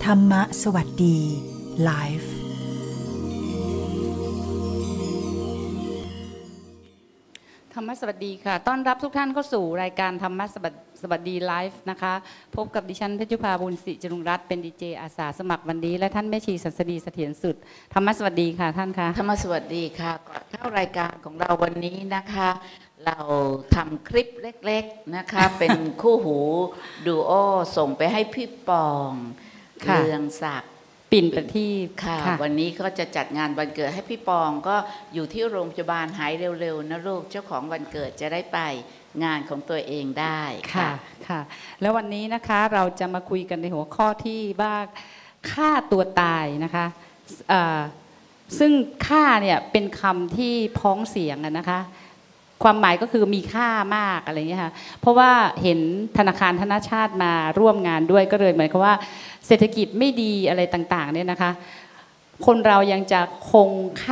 ธรรมะสวัสดีไลฟ์ธรรมะสวัสดีค่ะต้อนรับทุกท่านเข้าสู่รายการธรรมะสวัสดีไลฟ์นะคะพบกับดิฉันเพชรยุภาบุญศรีจรุงรัตน์เป็นดีเจอาสาสมัครวันนี้และท่านแม่ชีสัสดีเสถียรสุดธรรมะสวัสดีค่ะท่านคะธรรมะสวัสดีค่ะก่อนเข้ารายการของเราวันนี้นะคะเราทำคลิปเล็กๆนะคะเป็นคู่หูดูโอส่งไปให้พี่ปองเรืองศักดิ์ปิ่นประทีปค่ะวันนี้ก็จะจัดงานวันเกิดให้พี่ปองก็อยู่ที่โรงพยาบาลหายเร็วๆนะลูกเจ้าของวันเกิดจะได้ไปงานของตัวเองได้ค่ะค่ะแล้ววันนี้นะคะเราจะมาคุยกันในหัวข้อที่ว่าฆ่าตัวตายนะคะซึ่งฆ่าเนี่ยเป็นคำที่พ้องเสียงนะคะความหมายก็คือมีค่ามากอะไรเงี้ยค่ะเพราะว่าเห็นธนาคารธนชาติมาร่วมงานด้วยก็เลยเหมือนกับว่าเศรษฐกิจไม่ดีอะไรต่างๆเนี่ยนะคะคนเรายังจะคง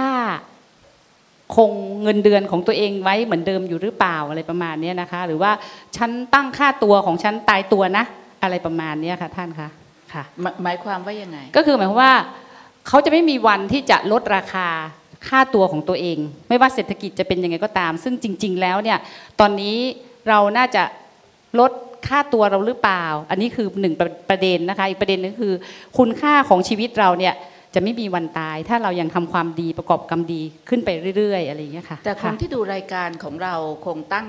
เงินเดือนของตัวเองไว้เหมือนเดิมอยู่หรือเปล่าอะไรประมาณนี้นะคะหรือว่าฉันตั้งค่าตัวของฉันตายตัวนะอะไรประมาณนี้ค่ะท่านคะค่ะหมายความว่ายังไงก็คือหมายความว่าเขาจะไม่มีวันที่จะลดราคาค่าตัวของตัวเองไม่ว่าเศรษฐกิจจะเป็นยังไงก็ตามซึ่งจริงๆแล้วเนี่ยตอนนี้เราน่าจะลดค่าตัวเราหรือเปล่าอันนี้คือหนึ่งประเด็นนะคะอีกประเด็นนึงคือคุณค่าของชีวิตเราเนี่ยจะไม่มีวันตายถ้าเรายังทำความดีประกอบกรรมดีขึ้นไปเรื่อยๆอะไรอย่างเงี้ยค่ะแต่คนที่ดูรายการของเราคงตั้ง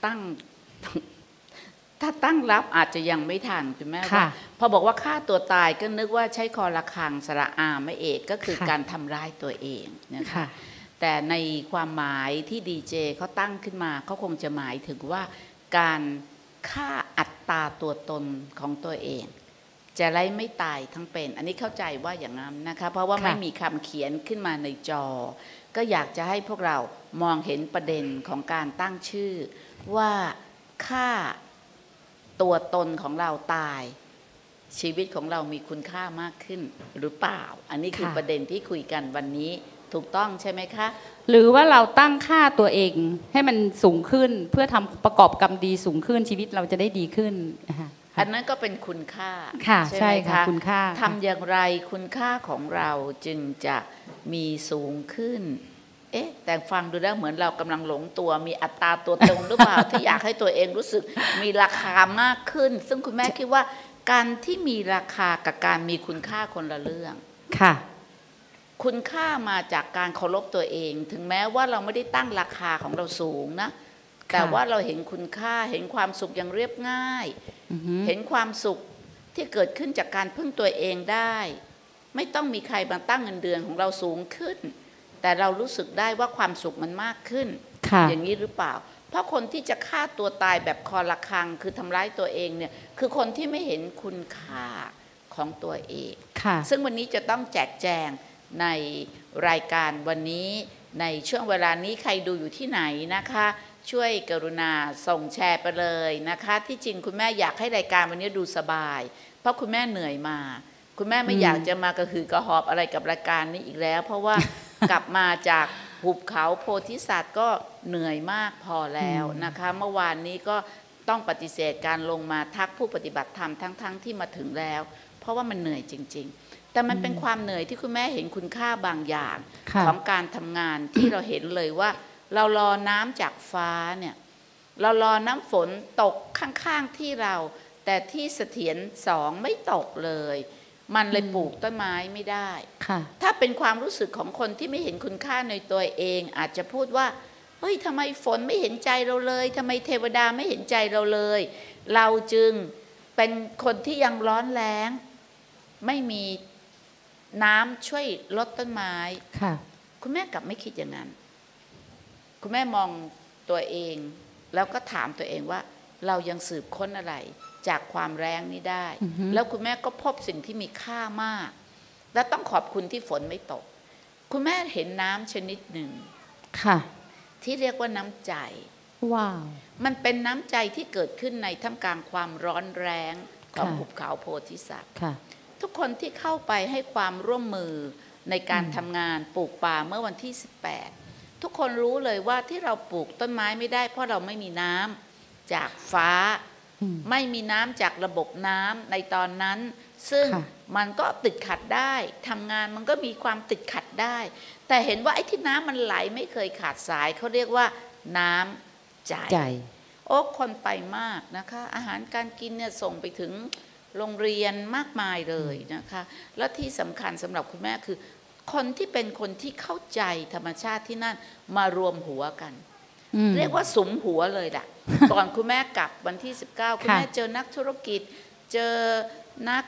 ถ้าตั้งรับอาจจะยังไม่ทันคุณแม่ว่าพอบอกว่าฆ่าตัวตายก็นึกว่าใช้คอระฆังสระอาไม่เอกก็คือการทำร้ายตัวเองนะคะแต่ในความหมายที่ดีเจเขาตั้งขึ้นมาเขาคงจะหมายถึงว่าการฆ่าอัตตาตัวตนของตัวเองจะไล่ไม่ตายทั้งเป็นอันนี้เข้าใจว่าอย่างนั้นนะคะเพราะว่าไม่มีคำเขียนขึ้นมาในจอก็อยากจะให้พวกเรามองเห็นประเด็นของการตั้งชื่อว่าฆ่าตัวตนของเราตายชีวิตของเรามีคุณค่ามากขึ้นหรือเปล่าอันนี้คือประเด็นที่คุยกันวันนี้ถูกต้องใช่ไหมคะหรือว่าเราตั้งค่าตัวเองให้มันสูงขึ้นเพื่อทำประกอบกรรมดีสูงขึ้นชีวิตเราจะได้ดีขึ้นอันนั้นก็เป็นคุณค่าใช่ค่ะคุณค่าทำอย่างไรคุณค่าของเราจึงจะมีสูงขึ้นแต่ฟังดูแล้วเหมือนเรากำลังหลงตัวมีอัตราตัวตนหรือเปล่า ที่อยากให้ตัวเองรู้สึกมีราคามากขึ้นซึ่งคุณแม่คิดว่าการที่มีราคากับการมีคุณค่าคนละเรื่องค่ะคุณค่ามาจากการเคารพตัวเองถึงแม้ว่าเราไม่ได้ตั้งราคาของเราสูงนะแต่ว่าเราเห็นคุณค่าเห็นความสุขอย่างเรียบง่ายเห็นความสุขที่เกิดขึ้นจากการพึ่งตัวเองได้ไม่ต้องมีใครมาตั้งเงินเดือนของเราสูงขึ้นแต่เรารู้สึกได้ว่าความสุขมันมากขึ้นอย่างนี้หรือเปล่าเพราะคนที่จะฆ่าตัวตายแบบคอระฆังคือทำร้ายตัวเองเนี่ยคือคนที่ไม่เห็นคุณค่าของตัวเองซึ่งวันนี้จะต้องแจกแจงในรายการวันนี้ในช่วงเวลานี้ใครดูอยู่ที่ไหนนะคะช่วยกรุณาส่งแชร์ไปเลยนะคะที่จริงคุณแม่อยากให้รายการวันนี้ดูสบายเพราะคุณแม่เหนื่อยมาคุณแม่ไม่อยากจะมากระหือกระหอบอะไรกับรายการนี้อีกแล้วเพราะว่ากลับมาจากหุบเขาโพธิสัตว์ก็เหนื่อยมากพอแล้วนะคะเมื่อวานนี้ก็ต้องปฏิเสธการลงมาทักผู้ปฏิบัติธรรมทั้งที่มาถึงแล้วเพราะว่ามันเหนื่อยจริงๆแต่มันเป็นความเหนื่อยที่คุณแม่เห็นคุณค่าบางอย่างของการทำงานที่เราเห็นเลยว่าเรารอน้ำจากฟ้าเนี่ยเรารอน้ำฝนตกข้างๆที่เราแต่ที่เสถียรสองไม่ตกเลยมันเลยปลูกต้นไม้ไม่ได้ถ้าเป็นความรู้สึกของคนที่ไม่เห็นคุณค่าในตัวเองอาจจะพูดว่าเฮ้ยทำไมฝนไม่เห็นใจเราเลยทำไมเทวดาไม่เห็นใจเราเลยเราจึงเป็นคนที่ยังร้อนแล้งไม่มีน้ำช่วยลดต้นไม้คุณแม่กลับไม่คิดอย่างนั้นคุณแม่มองตัวเองแล้วก็ถามตัวเองว่าเรายังสืบค้นอะไรจากความแรงนี้ได้แล้วคุณแม่ก็พบสิ่งที่มีค่ามากและต้องขอบคุณที่ฝนไม่ตกคุณแม่เห็นน้ำชนิดหนึ่งที่เรียกว่าน้ำใจว้าวมันเป็นน้ำใจที่เกิดขึ้นในท่ามกลางความร้อนแรงของหุบเขาโพธิสัตว์ทุกคนที่เข้าไปให้ความร่วมมือในการทำงานปลูกป่าเมื่อวันที่18ทุกคนรู้เลยว่าที่เราปลูกต้นไม้ไม่ได้เพราะเราไม่มีน้ำจากฟ้าไม่มีน้ำจากระบบน้ำในตอนนั้นซึ่งค่ะมันก็ติดขัดได้ทำงานมันก็มีความติดขัดได้ แต่เห็นว่าไอ้ที่น้ำมันไหลไม่เคยขาดสายเขาเรียกว่าน้ำใจใจโอ้คนไปมากนะคะอาหารการกินเนี่ยส่งไปถึงโรงเรียนมากมายเลยนะคะและที่สำคัญสำหรับคุณแม่คือคนที่เป็นคนที่เข้าใจธรรมชาติที่นั่นมารวมหัวกันเรียกว่าสุมหัวเลยล่ะ ก่อนคุณแม่กลับวันที่19คุณแม่เจอนักธุรกิจเจอนัก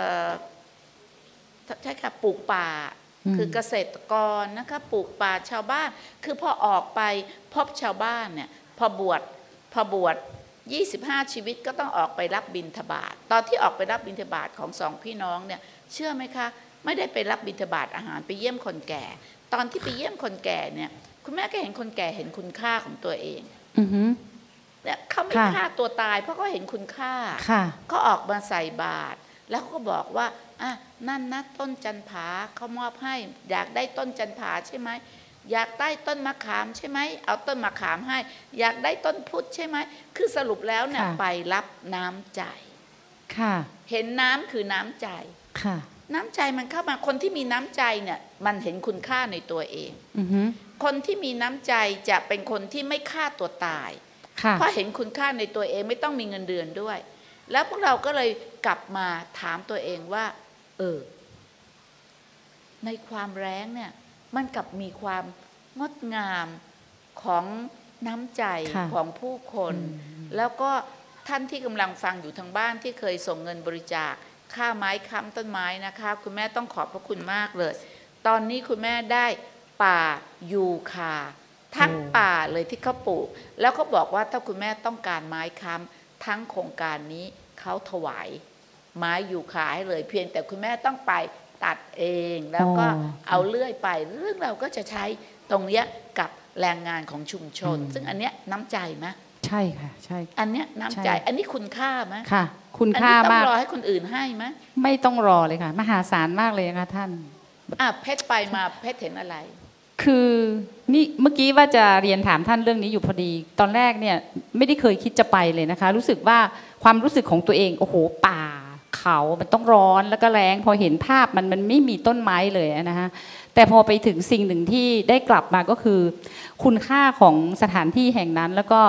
ใช่ค่ะปลูกป่าคือเกษตรกรนะคะปลูกป่าชาวบ้านคือพอออกไปพบชาวบ้านเนี่ยพอบวช25 ชีวิตก็ต้องออกไปรับบิณฑบาตตอนที่ออกไปรับบิณฑบาตของสองพี่น้องเนี่ยเชื่อไหมคะไม่ได้ไปรับบิณฑบาตอาหารไปเยี่ยมคนแก่ตอนที่ไปเยี่ยมคนแก่เนี่ยคุณแม่ก็เห็นคนแก่เห็นคุณค่าของตัวเองเนี่ยเขาไม่ฆ่าตัวตายเพราะเขาเห็นคุณค่าก็ออกมาใส่บาตรแล้วเขาก็บอกว่าอ่ะนั่นนะต้นจันผาเขามอบให้อยากได้ต้นจันผาใช่ไหมอยากได้ต้นมะขามใช่ไหมเอาต้นมะขามให้อยากได้ต้นพุทธใช่ไหมคือสรุปแล้วเนี่ยไปรับน้ำใจเห็นน้ำคือน้ำใจน้ำใจมันเข้ามาคนที่มีน้ำใจเนี่ยมันเห็นคุณค่าในตัวเองคนที่มีน้ำใจจะเป็นคนที่ไม่ฆ่าตัวตายเพราะเห็นคุณค่าในตัวเองไม่ต้องมีเงินเดือนด้วยแล้วพวกเราก็เลยกลับมาถามตัวเองว่าในความแรงเนี่ยมันกลับมีความงดงามของน้ำใจของผู้คนแล้วก็ท่านที่กำลังฟังอยู่ทางบ้านที่เคยส่งเงินบริจาคค่าไม้ค้ำต้นไม้นะคะคุณแม่ต้องขอบพระคุณมากเลยตอนนี้คุณแม่ได้ป่ายูคาทั้งป่าเลยที่เขาปลูกแล้วก็บอกว่าถ้าคุณแม่ต้องการไม้ค้ำทั้งโครงการนี้เขาถวายไม้ยูคาให้เลยเพียงแต่คุณแม่ต้องไปตัดเองแล้วก็เอาเลื่อยไปเรื่องเราก็จะใช้ตรงเนี้ยกับแรงงานของชุมชนซึ่งอันเนี้ยน้ำใจไหมใช่ค่ะใช่อันเนี้ยน้ำใจอันนี้คุณค่าไหมค่ะคุณค่ามากต้องรอให้คนอื่นให้ไหมไม่ต้องรอเลยค่ะมหาศาลมากเลยนะคะท่านเพชรไปมาเพชรเห็นอะไรคือนี่เมื่อกี้ว่าจะเรียนถามท่านเรื่องนี้อยู่พอดีตอนแรกเนี่ยไม่ได้เคยคิดจะไปเลยนะคะรู้สึกว่าความรู้สึกของตัวเองโอ้โหป่าเขามันต้องร้อนแล้วก็แรงพอเห็นภาพมันไม่มีต้นไม้เลยนะคะแต่พอไปถึงสิ่งหนึ่งที่ได้กลับมาก็คือคุณค่าของสถานที่แห่งนั้นแล้วก็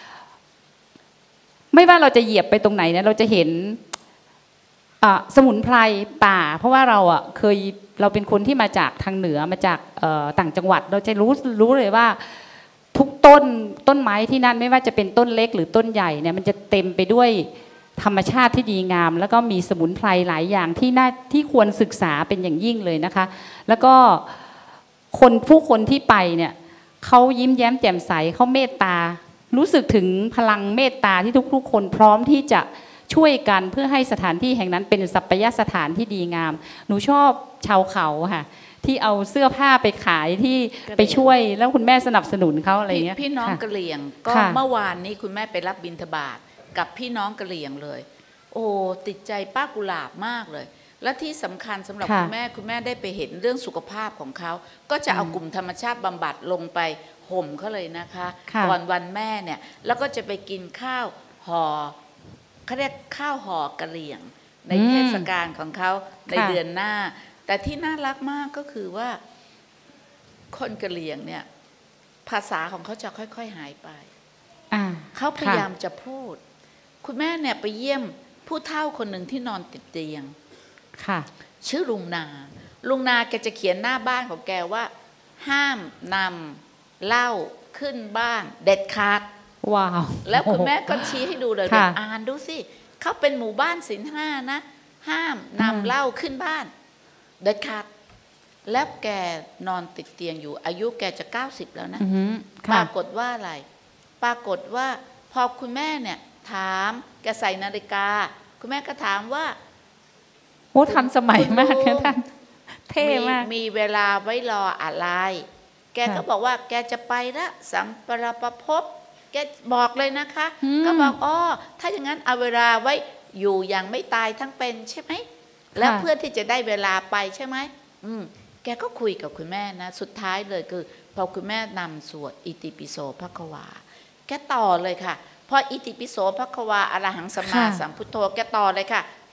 ไม่ว่าเราจะเหยียบไปตรงไหนเนี่ยเราจะเห็นสมุนไพรป่าเพราะว่าเราเป็นคนที่มาจากทางเหนือมาจากต่างจังหวัดเราจะรู้เลยว่าทุกต้นไม้ที่นั่นไม่ว่าจะเป็นต้นเล็กหรือต้นใหญ่เนี่ยมันจะเต็มไปด้วยธรรมชาติที่ดีงามแล้วก็มีสมุนไพรหลายอย่างที่ควรศึกษาเป็นอย่างยิ่งเลยนะคะแล้วก็ผู้คนที่ไปเนี่ยเขายิ้มแย้มแจ่มใสเขาเมตตารู้สึกถึงพลังเมตตาที่ทุกๆคนพร้อมที่จะช่วยกันเพื่อให้สถานที่แห่งนั้นเป็นสัปยสถานที่ดีงามหนูชอบชาวเขาค่ะที่เอาเสื้อผ้าไปขายที่ไปช่วยแล้วคุณแม่สนับสนุนเขาอะไรเงี้ยพี่น้องกะเหรี่ยงก็เมื่อวานนี้คุณแม่ไปรับบิณฑบาตกับพี่น้องกะเหรี่ยงเลยโอ้ติดใจป้ากุหลาบมากเลยและที่สำคัญสำหรับคุณแม่ได้ไปเห็นเรื่องสุขภาพของเขาก็จะเอากลุ่มธรรมชาติบำบัดลงไปห่มเขาเลยนะคะก่อนวันแม่เนี่ยแล้วก็จะไปกินข้าวห่อเขาเรียกข้าวห่อกะเหรี่ยงในเทศกาลของเขาในเดือนหน้าแต่ที่น่ารักมากก็คือว่าคนกะเหรี่ยงเนี่ยภาษาของเขาจะค่อยๆหายไปเขาพยายามจะพูดคุณแม่เนี่ยไปเยี่ยมผู้เฒ่าคนหนึ่งที่นอนติดเตียงชื่อลุงนาแกจะเขียนหน้าบ้านของแกว่าห้ามนำเหล้าขึ้นบ้านเด็ดขาดว้าวแล้วคุณแม่ก็ชี้ให้ดูเลยอ่านดูสิเขาเป็นหมู่บ้านศีลห้านะห้ามนำเหล้าขึ้นบ้านเด็ดขาดแล้วแกนอนติดเตียงอยู่อายุแกจะ90แล้วนะปรากฏว่าอะไรปรากฏว่าพอคุณแม่เนี่ยถามแกใส่นาฬิกาคุณแม่ก็ถามว่าโอ้ทันสมัยมากค่ะท่านเท่มากมีเวลาไว้รออะไรแกก็บอกว่าแกจะไปละสัมปรปภพแกบอกเลยนะคะก็บอกถ้าอย่างนั้นเอาเวลาไว้อยู่อย่างไม่ตายทั้งเป็นใช่ไหมแล้วเพื่อที่จะได้เวลาไปใช่ไหมแกก็คุยกับคุณแม่นะสุดท้ายเลยคือพอคุณแม่นำสวดอิติปิโสภควาแกต่อเลยค่ะพออิติปิโสภควาอรหังสัมมาสัมพุทโธแกต่อเลยค่ะ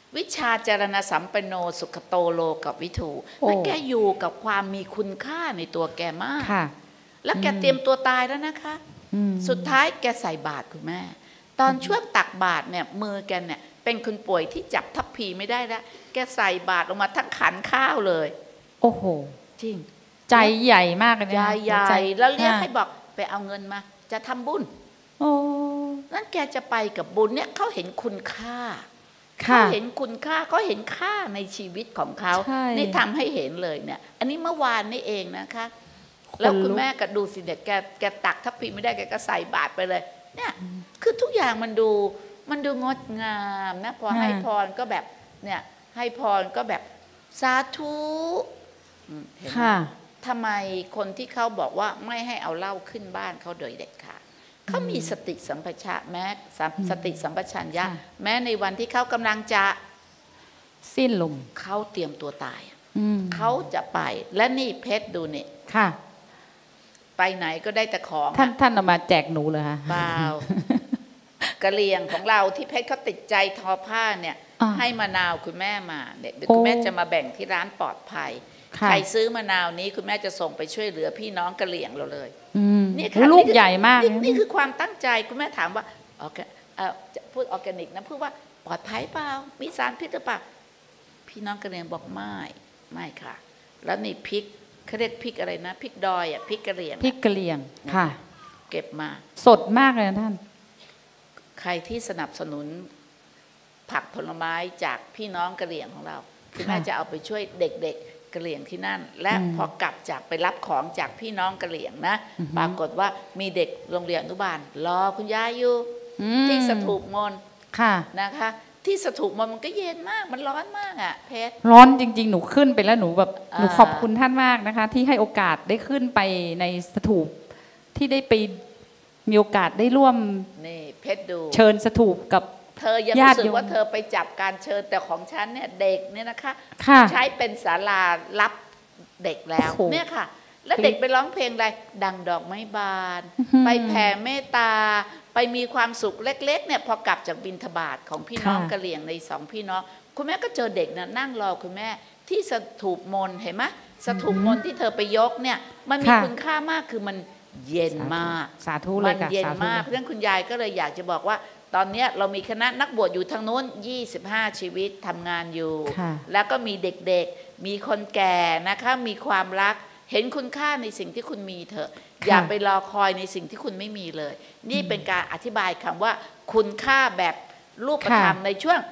วิชาจารณสัมปันโนสุขโตโลกับวิถูและแกอยู่กับความมีคุณค่าในตัวแกมากแล้วแกเตรียมตัวตายแล้วนะคะสุดท้ายแกใส่บาตรคุณแม่ตอนช่วงตักบาตรเนี่ยมือแกเนี่ยเป็นคนป่วยที่จับทัพพีไม่ได้แล้วแกใส่บาตรลงมาทั้งขันข้าวเลยโอ้โหจริงใจใหญ่มากเลยใจใหญ่แล้วเรียกให้บอกไปเอาเงินมาจะทำบุญนั่นแกจะไปกับบุญเนี่ยเขาเห็นคุณค่าเขาเห็นคุณค่าเขาเห็นค่าในชีวิตของเขานี่ทำให้เห็นเลยเนี่ยอันนี้เมื่อวานนี่เองนะคะแล้วคุณแม่ก็ดูสิเนี่ยแกตักทัพพีไม่ได้แกก็ใส่บาตรไปเลยเนี่ยคือทุกอย่างมันดูงดงามนะพอให้พรก็แบบเนี่ยให้พรก็แบบสาธุเห็นไหมทำไมคนที่เขาบอกว่าไม่ให้เอาเหล้าขึ้นบ้านเขาโดยเด็ดขาดเขามีสติสัมปชัญญะแม้สติสัมปชัญญะแม้ในวันที่เขากำลังจะสิ้นลมเขาเตรียมตัวตายเขาจะไปและนี่เพชรดูเนี่ยค่ะไปไหนก็ได้แต่ของท่านเอามาแจกหนูเลยค่ะเปล่ากะเหรี่ยงของเราที่เพชรเขาติดใจทอผ้าเนี่ยให้มะนาวคุณแม่มาเนี่ยคุณแม่จะมาแบ่งที่ร้านปลอดภัยใครซื้อมะนาวนี้คุณแม่จะส่งไปช่วยเหลือพี่น้องกะเหรี่ยงเราเลยนี่ค่ะลูกใหญ่มากนี่คือความตั้งใจคุณแม่ถามว่าจะพูดออร์แกนิกนะพูดว่าปลอดภัยเปล่ามีสารพิษหรือเปล่าพี่น้องกะเหรี่ยงบอกไม่ค่ะแล้วนี่พริกเขาเรียกพริกอะไรนะพริกดอยพริกกะเหรี่ยงพริกกะเหรี่ยงค่ะเก็บมาสดมากเลยนะท่านใครที่สนับสนุนผักผลไม้จากพี่น้องกะเหรี่ยงของเราคุณแม่จะเอาไปช่วยเด็กๆกะเหรี่ยงที่นั่นและพอกลับจากไปรับของจากพี่น้องกะเหรี่ยงนะปรากฏว่ามีเด็กโรงเรียนอนุบาลรอคุณยายอยู่ที่สถูปมนต์นะคะที่สถูปมนต์มันก็เย็นมากมันร้อนมากอ่ะเพชรร้อนจริงๆหนูขึ้นไปแล้วหนูแบบหนูขอบคุณท่านมากนะคะที่ให้โอกาสได้ขึ้นไปในสถูปที่ได้ไปมีโอกาสได้ร่วมนี่เพชรดูเชิญสถูปกับเธอยังรู้สึกว่าเธอไปจับการเชิญแต่ของฉันเนี่ยเด็กเนี่ยนะคะใช้เป็นศาลารับเด็กแล้วเนี่ยค่ะแล้วเด็กไปร้องเพลงอะไรดังดอกไม้บานไปแผ่เมตตาไปมีความสุขเล็กๆเนี่ยพอกลับจากบิณฑบาตของพี่น้องกะเหรี่ยงในสองพี่น้องคุณแม่ก็เจอเด็กนะนั่งรอคุณแม่ที่สถูปมนต์เห็นไหมสถูปมนต์ที่เธอไปยกเนี่ยมันมีคุณค่ามากคือมันเย็นมากสาธุเลยค่ะมันเย็นมากเพราะฉะนั้นคุณยายก็เลยอยากจะบอกว่าตอนนี้เรามีคณะนักบวชอยู่ทางนู้น25ชีวิตทำงานอยู่แล้วก็มีเด็กๆมีคนแก่นะคะมีความรักเห็นคุณค่าในสิ่งที่คุณมีเถอะอย่าไปรอคอยในสิ่งที่คุณไม่มีเลยนี่เป็นการอธิบายคำว่าคุณค่าแบบรูปธรรมในช่วง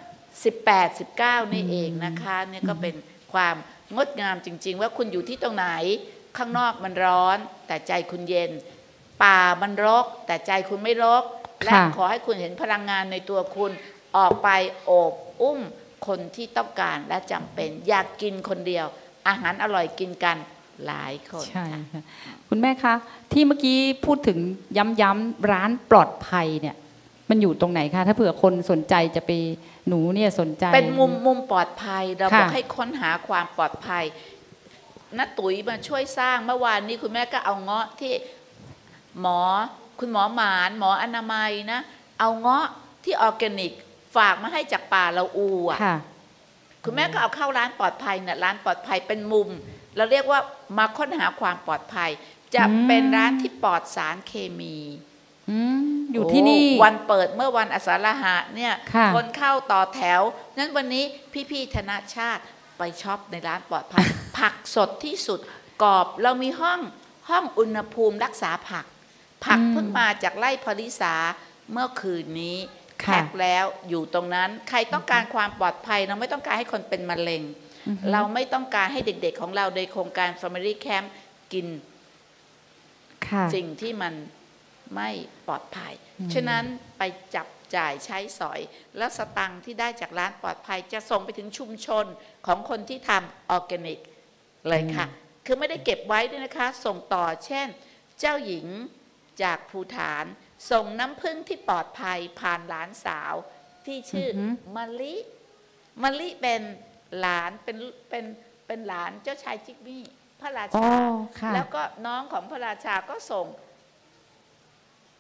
18-19นี่เองนะคะเนี่ยก็เป็นความงดงามจริงๆว่าคุณอยู่ที่ตรงไหนข้างนอกมันร้อนแต่ใจคุณเย็นป่ามันรกแต่ใจคุณไม่รกและขอให้คุณเห็นพลังงานในตัวคุณออกไปโอบอุ้มคนที่ต้องการและจำเป็นอยากกินคนเดียวอาหารอร่อยกินกันหลายคนใช่ค่ะคุณแม่คะที่เมื่อกี้พูดถึงย้ำๆร้านปลอดภัยเนี่ยมันอยู่ตรงไหนคะถ้าเผื่อคนสนใจจะไปหนูเนี่ยสนใจเป็นมุมปลอดภัยเราบอกให้ค้นหาความปลอดภัยน้าตุ๋ยมาช่วยสร้างเมื่อวานนี้คุณแม่ก็เอาเงาะที่คุณหมอหมานหมออนามัยนะเอาเงาะที่ออร์แกนิกฝากมาให้จากป่าละอูอ่ะคุณแม่ก็เอาเข้าร้านปลอดภัยเนี่ยร้านปลอดภัยเป็นมุมเราเรียกว่ามาค้นหาความปลอดภัยจะเป็นร้านที่ปลอดสารเคมีอยู่ที่นี่วันเปิดเมื่อวันอาสาฬหะเนี่ยคนเข้าต่อแถวนั้นวันนี้พี่ๆธนชาติไปช็อปในร้านปลอดภัย ผักสดที่สุดกรอบเรามีห้องอุณหภูมิรักษาผักเพิ่งมาจากไร่พลิสาเมื่อคืนนี้แพ็คแล้วอยู่ตรงนั้นใครต้องการความปลอดภัยเราไม่ต้องการให้คนเป็นมะเร็งเราไม่ต้องการให้เด็กๆของเราในโครงการ Family Camp กินสิ่งที่มันไม่ปลอดภัยฉะนั้นไปจับจ่ายใช้สอยแล้วสตังค์ที่ได้จากร้านปลอดภัยจะส่งไปถึงชุมชนของคนที่ทำออร์แกนิกเลยค่ะคือไม่ได้เก็บไว้ด้วยนะคะส่งต่อเช่นเจ้าหญิงจากภูฐานส่งน้ำผึ้งที่ปลอดภัยผ่านหลานสาวที่ชื่อมะลิเป็นหลานเป็นหลานเจ้าชายจิกมี่พระราชาแล้วก็น้องของพระราชาก็ส่ง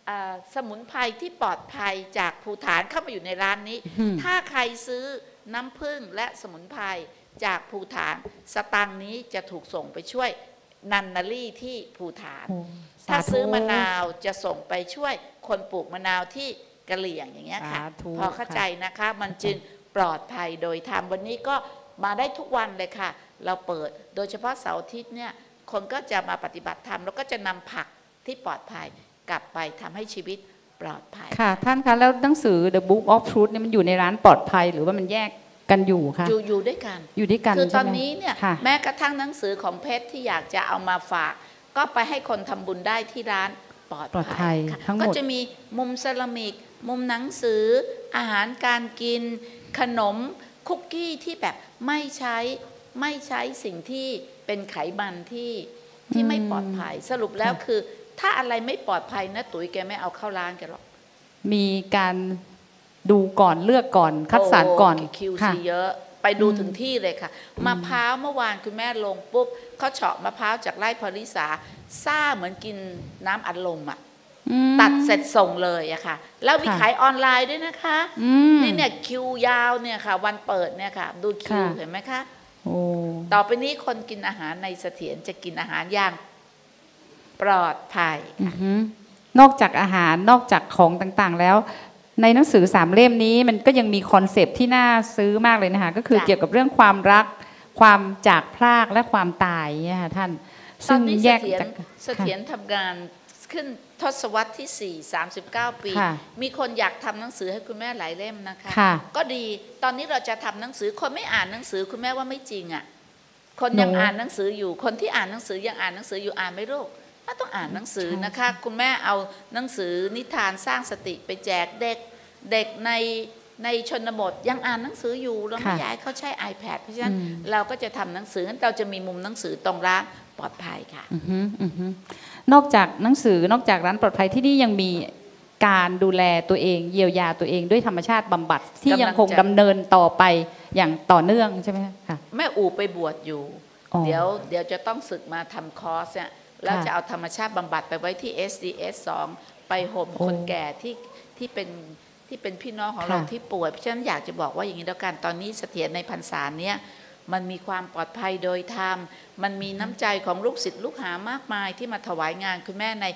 สมุนไพรที่ปลอดภัยจากภูฐานเข้ามาอยู่ในร้านนี้ ถ้าใครซื้อน้ำผึ้งและสมุนไพรจากภูฐานสตางค์นี้จะถูกส่งไปช่วยนันนารีที่ภูฐานถ้าซื้อมะนาวจะส่งไปช่วยคนปลูกมะนาวที่กะเหรี่ยงอย่างเงี้ยค่ะพอเข้าใจนะคะมันจึงปลอดภัยโดยธรรมวันนี้ก็มาได้ทุกวันเลยค่ะเราเปิดโดยเฉพาะเสาร์อาทิตย์เนี่ยคนก็จะมาปฏิบัติธรรมแล้วก็จะนำผักที่ปลอดภัยกลับไปทำให้ชีวิตปลอดภัยค่ะท่านคะแล้วหนังสือ The Book of Truth เนี่ยมันอยู่ในร้านปลอดภัยหรือว่ามันแยกกันอยู่คะอยู่ด้วยกันอยู่ด้วยกันคือตอนนี้เนี่ยแม้กระทั่งหนังสือของเพชรที่อยากจะเอามาฝากก็ไปให้คนทำบุญได้ที่ร้านปลอดภัยก็จะมีมุมเซรามิกมุมหนังสืออาหารการกินขนมคุกกี้ที่แบบไม่ใช้สิ่งที่เป็นไขมันที่ไม่ปลอดภัยสรุปแล้วคือถ้าอะไรไม่ปลอดภัยนะตุ๋ยแกไม่เอาเข้าร้านแกหรอกมีการดูก่อนเลือกก่อนคัดสรรก่อน QC เยอะไปดูถึงที่เลยค่ะมะพร้าวเมื่อวานคุณแม่ลงปุ๊บเขาเฉาะมะพร้าวจากไร่พริษาซ่าเหมือนกินน้ำอัดลมอ่ะตัดเสร็จส่งเลยอะค่ะแล้วมีขายออนไลน์ด้วยนะคะนี่เนี่ยคิวยาวเนี่ยค่ะวันเปิดเนี่ยค่ะดูคิวเห็นไหมคะต่อไปนี้คนกินอาหารในเสถียรจะกินอาหารอย่างปลอดภัยนอกจากอาหารนอกจากของต่างๆแล้วในหนังสือ3 เล่มนี้มันก็ยังมีคอนเซปต์ที่น่าซื้อมากเลยนะคะก็คือเกี่ยวกับเรื่องความรักความจากพรากและความตายเนี่ยค่ะท่านซึ่งแยกจากเสถียรทำงานขึ้นทศวรรษที่4 39 ปีมีคนอยากทำหนังสือให้คุณแม่หลายเล่มนะคะก็ดีตอนนี้เราจะทำหนังสือคนไม่อ่านหนังสือคุณแม่ว่าไม่จริงอ่ะคนยังอ่านหนังสืออยู่คนที่อ่านหนังสือยังอ่านหนังสืออยู่อ่านไม่รู้ต้องอ่านหนังสือนะคะคุณแม่เอาหนังสือนิทานสร้างสติไปแจกเด็กในชนบทยังอ่านหนังสืออยู่เราไม่อยากให้เขาใช้ iPad เพราะฉะนั้นเราก็จะทำหนังสือเราจะมีมุมหนังสือตรงร้านปลอดภัยค่ะนอกจากหนังสือนอกจากร้านปลอดภัยที่นี่ยังมีการดูแลตัวเองเยียวยาตัวเองด้วยธรรมชาติบำบัดที่ยังคงดำเนินต่อไปอย่างต่อเนื่องใช่ไหมคะแม่อู่ไปบวชอยู่เดี๋ยวจะต้องศึกมาทำคอร์สเนี่ยแล้วจะเอาธรรมชาติบำบัดไปไว้ที่ SDS 2ไปห่มคนแก่ที่เป็นพี่น้องของเราที่ป่วยเพราะฉะนั้นอยากจะบอกว่าอย่างนี้แล้วกันตอนนี้เสถียรในพรรษาเนี้ยมันมีความปลอดภัยโดยธรรมมันมีน้ำใจของลูกศิษย์ลูกหามากมายที่มาถวายงานคุณแม่ใน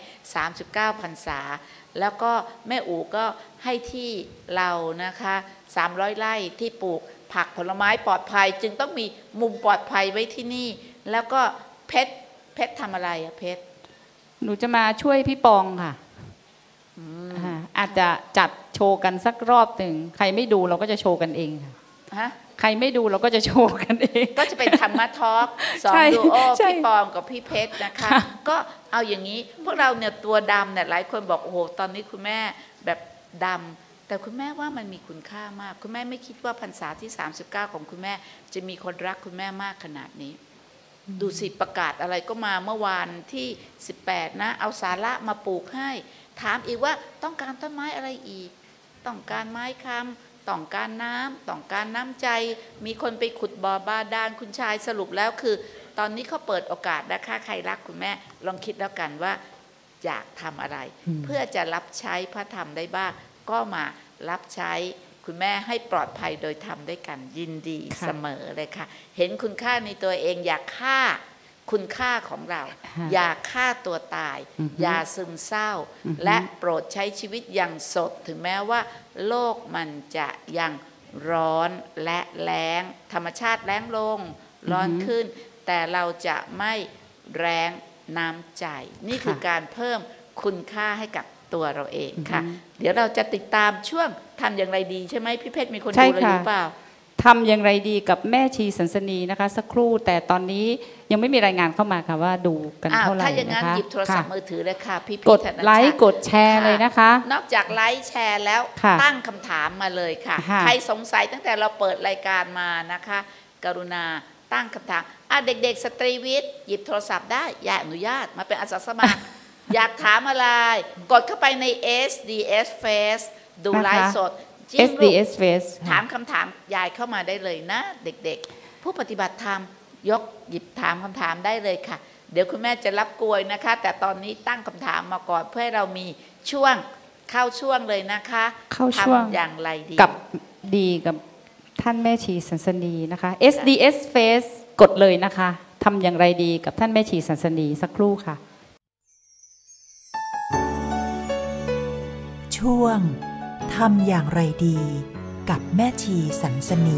39พรรษาแล้วก็แม่อู๋ก็ให้ที่เรานะคะ300 ไร่ที่ปลูกผักผลไม้ปลอดภัยจึงต้องมีมุมปลอดภัยไว้ที่นี่แล้วก็เพชรทำอะไรอะเพชรหนูจะมาช่วยพี่ปองค่ะอาจจะจัดโชว์กันสักรอบหนึ่งใครไม่ดูเราก็จะโชว์กันเองค่ะใครไม่ดูเราก็จะโชว์กันเองก็จะเป็นธรรมะทอล์ก2 ดูโอพี่ปองกับพี่เพชรนะคะก็เอาอย่างนี้พวกเราเนี่ยตัวดำเนี่ยหลายคนบอกโอ้โหตอนนี้คุณแม่แบบดำแต่คุณแม่ว่ามันมีคุณค่ามากคุณแม่ไม่คิดว่าพรรษาที่39ของคุณแม่จะมีคนรักคุณแม่มากขนาดนี้ดูสิประกาศอะไรก็มาเมื่อวานที่18นะเอาสาระมาปลูกให้ถามอีกว่าต้องการต้นไม้อะไรอีกต้องการไม้ค้ำต้องการน้ำต้องการน้ำใจมีคนไปขุดบ่อบาดาลคุณชายสรุปแล้วคือตอนนี้เขาเปิดโอกาสนะคะใครรักคุณแม่ลองคิดแล้วกันว่าอยากทำอะไรเพื่อจะรับใช้พระธรรมได้บ้างก็มารับใช้คุณแม่ให้ปลอดภัยโดยทำด้วยกันยินดีเสมอเลยค่ะเห็นคุณค่าในตัวเองอยากฆ่าคุณค่าของเราอย่าฆ่าตัวตายอย่าซึมเศร้าและโปรดใช้ชีวิตอย่างสดถึงแม้ว่าโลกมันจะยังร้อนและแล้งธรรมชาติแล้งลงร้อนขึ้นแต่เราจะไม่แรงน้ำใจนี่คือการเพิ่มคุณค่าให้กับตัวเราเองค่ะเดี๋ยวเราจะติดตามช่วงทำอย่างไรดีใช่ไหมพี่เพชรมีคนดูเราอยู่เปล่าทำอย่างไรดีกับแม่ชีสันสนีนะคะสักครู่แต่ตอนนี้ยังไม่มีรายงานเข้ามาค่ะว่าดูกันเท่าไหร่นะคะถ้าอย่างนั้นหยิบโทรศัพท์มือถือเลยค่ะพี่กดไลค์กดแชร์เลยนะคะนอกจากไลค์แชร์แล้วตั้งคำถามมาเลยค่ะใครสงสัยตั้งแต่เราเปิดรายการมานะคะกรุณาตั้งคำถามเด็กๆสตรีวิทย์หยิบโทรศัพท์ได้อย่าอนุญาตมาเป็นอาสาสมัครอยากถามอะไรกดเข้าไปใน SDS Face ดูไลฟ์สด SDS Face ถามคำถามยายเข้ามาได้เลยนะเด็กๆผู้ปฏิบัติธรรมหยิบถามคำถามได้เลยค่ะเดี๋ยวคุณแม่จะรับกลวยนะคะแต่ตอนนี้ตั้งคำถามมาก่อนเพื่อให้เรามีช่วงเข้าช่วงเลยนะคะเข้าช่วงทำอย่างไรดีกับท่านแม่ชีสันสนีนะคะ SDS Face กดเลยนะคะทำอย่างไรดีกับท่านแม่ชีสันสนีสักครู่ค่ะช่วงทำอย่างไรดีกับแม่ชีสันสนี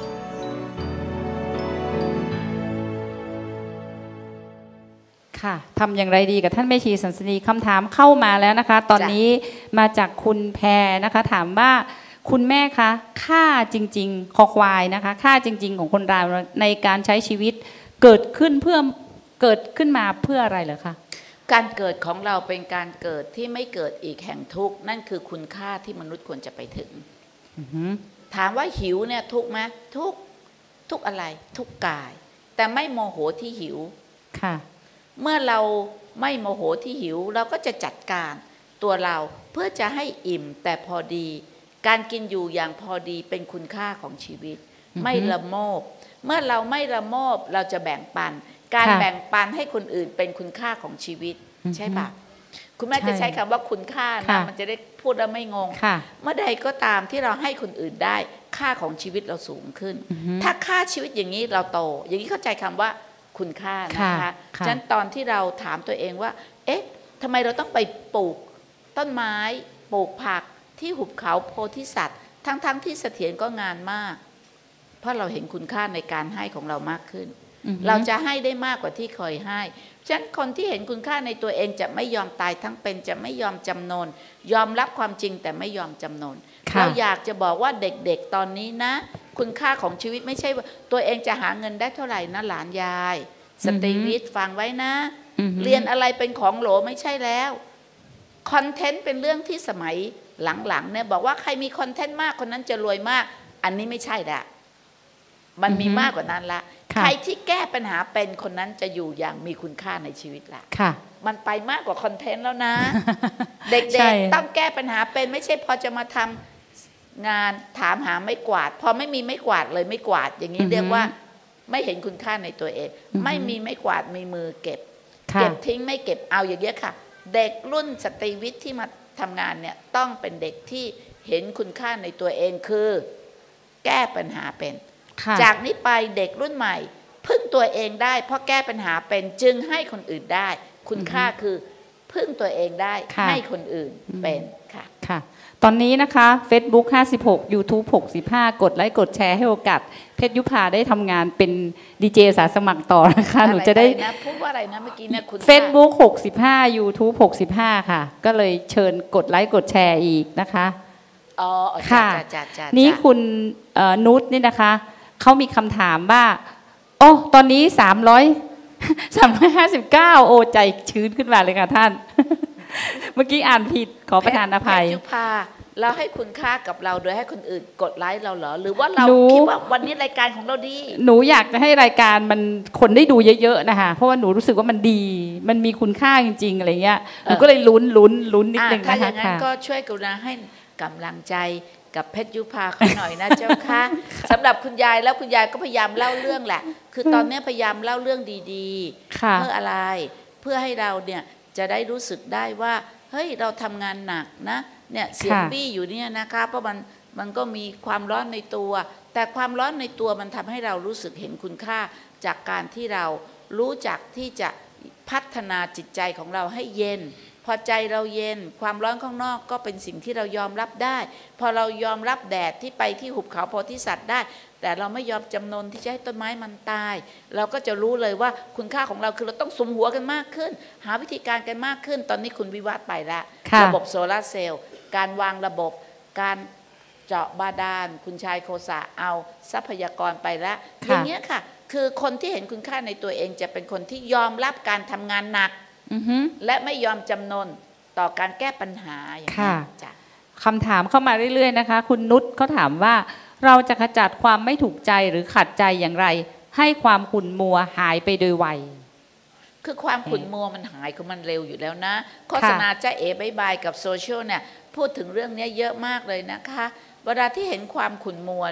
ค่ะทำอย่างไรดีกับท่านแม่ชีสันสนีคำถามเข้ามาแล้วนะคะตอนนี้มาจากคุณแพรนะคะถามว่าคุณแม่คะค่าจริงๆคอควายนะคะค่าจริงๆของคนเราในการใช้ชีวิตเกิดขึ้นมาเพื่ออะไรเหรอคะการเกิดของเราเป็นการเกิดที่ไม่เกิดอีกแห่งทุกข์นั่นคือคุณค่าที่มนุษย์ควรจะไปถึงถามว่าหิวเนี่ยทุกข์ไหมทุกข์อะไรทุกข์กายแต่ไม่โมโหที่หิวค่ะเมื่อเราไม่โมโหที่หิวเราก็จะจัดการตัวเราเพื่อจะให้อิ่มแต่พอดีการกินอยู่อย่างพอดีเป็นคุณค่าของชีวิตไม่ละโมบเมื่อเราไม่ละโมบเราจะแบ่งปันการแบ่งปันให้คนอื่นเป็นคุณค่าของชีวิตใช่ปะคุณแม่จะใช้คำว่าคุณค่านะมันจะได้พูดแล้วไม่งงเมื่อใดก็ตามที่เราให้คนอื่นได้ค่าของชีวิตเราสูงขึ้นถ้าค่าชีวิตอย่างนี้เราโตอย่างนี้เข้าใจคำว่าคุณค่านะคะฉะนั้นตอนที่เราถามตัวเองว่าเอ๊ะทำไมเราต้องไปปลูกต้นไม้ปลูกผักที่หุบเขาโพธิสัตว์ทั้งที่เสถียรก็งานมากเพราะเราเห็นคุณค่าในการให้ของเรามากขึ้นเราจะให้ได้มากกว่าที่เคยให้ฉะนั้นคนที่เห็นคุณค่าในตัวเองจะไม่ยอมตายทั้งเป็นจะไม่ยอมจำนนยอมรับความจริงแต่ไม่ยอมจำนนเราอยากจะบอกว่าเด็กๆตอนนี้นะคุณค่าของชีวิตไม่ใช่ว่าตัวเองจะหาเงินได้เท่าไหร่นะหลานยายสตรีวิทย์ฟังไว้นะเรียนอะไรเป็นของโหลไม่ใช่แล้วคอนเทนต์เป็นเรื่องที่สมัยหลังๆเนี่ยบอกว่าใครมีคอนเทนต์มากคนนั้นจะรวยมากอันนี้ไม่ใช่ละมันมีมากกว่านั้นละใครที่แก้ปัญหาเป็นคนนั้นจะอยู่อย่างมีคุณค่าในชีวิตละมันไปมากกว่าคอนเทนต์แล้วนะ เด็กๆต้องแก้ปัญหาเป็นไม่ใช่พอจะมาทำงานถามหาไม้กวาดพอไม่มีไม้กวาดเลยไม่กวาดอย่างนี้เรียกว่าไม่เห็นคุณค่าในตัวเองไม่มีไม้กวาดมีมือเก็บทิ้งไม่เก็บเอาอย่างเงี้ยค่ะเด็กรุ่นสตรีวิทย์ที่มาทำงานเนี่ยต้องเป็นเด็กที่เห็นคุณค่าในตัวเองคือแก้ปัญหาเป็นจากนี้ไปเด็กรุ่นใหม่พึ่งตัวเองได้เพราะแก้ปัญหาเป็นจึงให้คนอื่นได้คุณค่าคือพึ่งตัวเองได้ให้คนอื่นเป็นค่ะค่ะตอนนี้นะคะ Facebook 56 YouTube 65กดไลค์กดแชร์ให้โอกาสเพชรยุพาได้ทำงานเป็นดีเจสาสมัครต่อนะคะหนูจะได้พูดว่าอะไรนะเมื่อกี้เนี่ยคุณ Facebook 65 YouTube 65ค่ะก็เลยเชิญกดไลค์กดแชร์อีกนะคะอ๋อค่ะนี้คุณนุชนี่นะคะเขามีคำถามว่าโอ้ตอนนี้359โอใจชื้นขึ้นมาเลยค่ะท่านเมื่อกี้อ่านผิดขอประทานอภัยยุพาเราให้คุณค่ากับเราโดยให้คนอื่นกดไลค์เราเหรอหรือว่าเราคิดว่าวันนี้รายการของเราดีหนูอยากจะให้รายการมันคนได้ดูเยอะๆนะคะเพราะว่าหนูรู้สึกว่ามันดีมันมีคุณค่าจริงๆอะไรเงี้ยหนูก็เลยลุ้นนิดนึงนะคะถ้าอย่างนั้นก็ช่วยกรุณาให้กำลังใจกับเพชรยุพาเขาหน่อยนะเจ้าค่ะสำหรับคุณยายแล้วคุณยายก็พยายามเล่าเรื่องแหละคือตอนนี้พยายามเล่าเรื่องดีๆเพื่ออะไรเพื่อให้เราเนี่ยจะได้รู้สึกได้ว่าเฮ้ยเราทำงานหนักนะเนี่ยเสียงบี้อยู่เนี่ยนะคะเพราะมันก็มีความร้อนในตัวแต่ความร้อนในตัวมันทำให้เรารู้สึกเห็นคุณค่าจากการที่เรารู้จักที่จะพัฒนาจิตใจของเราให้เย็นพอใจเราเย็นความร้อนข้างนอกก็เป็นสิ่งที่เรายอมรับได้พอเรายอมรับแดดที่ไปที่หุบเขาโพธิสัตว์ได้แต่เราไม่ยอมจำนนที่จะให้ต้นไม้มันตายเราก็จะรู้เลยว่าคุณค่าของเราคือเราต้องสมหัวกันมากขึ้นหาวิธีการกันมากขึ้นตอนนี้คุณวิวัฒน์ไปแล้วระบบโซลาร์เซลล์การวางระบบการเจาะบาดาลคุณชายโคสะเอาทรัพยากรไปแล้วอย่างนี้ค่ะคือคนที่เห็นคุณค่าในตัวเองจะเป็นคนที่ยอมรับการทำงานหนักและไม่ยอมจำนนต่อการแก้ปัญหาอย่างนี้จ้ะคำถามเข้ามาเรื่อยๆนะคะคุณนุชเขาถามว่าเราจะขจัดความไม่ถูกใจหรือขัดใจอย่างไรให้ความขุ่นมัวหายไปโดยไวคือความขุ่นมัวมันหายคือมันเร็วอยู่แล้วนะโฆษณาจ้าเอ๋บายบายกับโซเชียลเนี่ยพูดถึงเรื่องนี้เยอะมากเลยนะคะเวลาที่เห็นความขุ่นมัวเนี่ย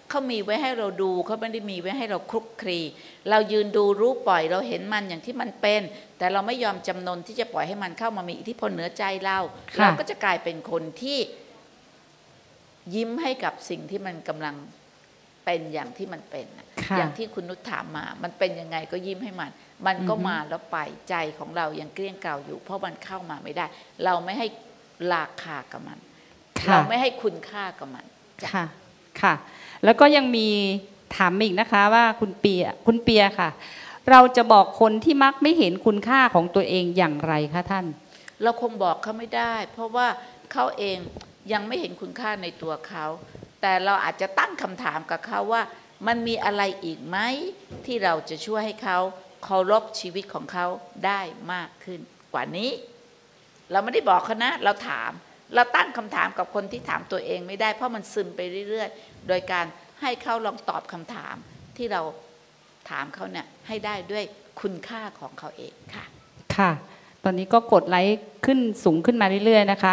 เขามีไว้ให้เราดูเขาไม่ได้มีไว้ให้เราคลุกคลีเรายืนดูรู้ปล่อยเราเห็นมันอย่างที่มันเป็นแต่เราไม่ยอมจำนนที่จะปล่อยให้มันเข้ามามีอิทธิพลเหนือใจเราเราก็จะกลายเป็นคนที่ยิ้มให้กับสิ่งที่มันกำลังเป็นอย่างที่มันเป็นอย่างที่คุณนุชถามมามันเป็นยังไงก็ยิ้มให้มันก็มาแล้วไปใจของเรายังเกลี้ยงเกลาอยู่เพราะมันเข้ามาไม่ได้เราไม่ให้ราคากับมันเราไม่ให้คุณค่ากับมันค่ะค่ะแล้วก็ยังมีถามอีกนะคะว่าคุณเปียค่ะเราจะบอกคนที่มักไม่เห็นคุณค่าของตัวเองอย่างไรคะท่านเราคงบอกเขาไม่ได้เพราะว่าเขาเองยังไม่เห็นคุณค่าในตัวเขาแต่เราอาจจะตั้งคำถามกับเขาว่ามันมีอะไรอีกไหมที่เราจะช่วยให้เขาเคารพชีวิตของเขาได้มากขึ้นกว่านี้เราไม่ได้บอกเขานะเราถามเราตั้งคำถามกับคนที่ถามตัวเองไม่ได้เพราะมันซึมไปเรื่อยๆโดยการให้เขาลองตอบคำถามที่เราถามเขาเนี่ยให้ได้ด้วยคุณค่าของเขาเองค่ะค่ะตอนนี้ก็กดไลค์ขึ้นสูงขึ้นมาเรื่อยๆนะคะ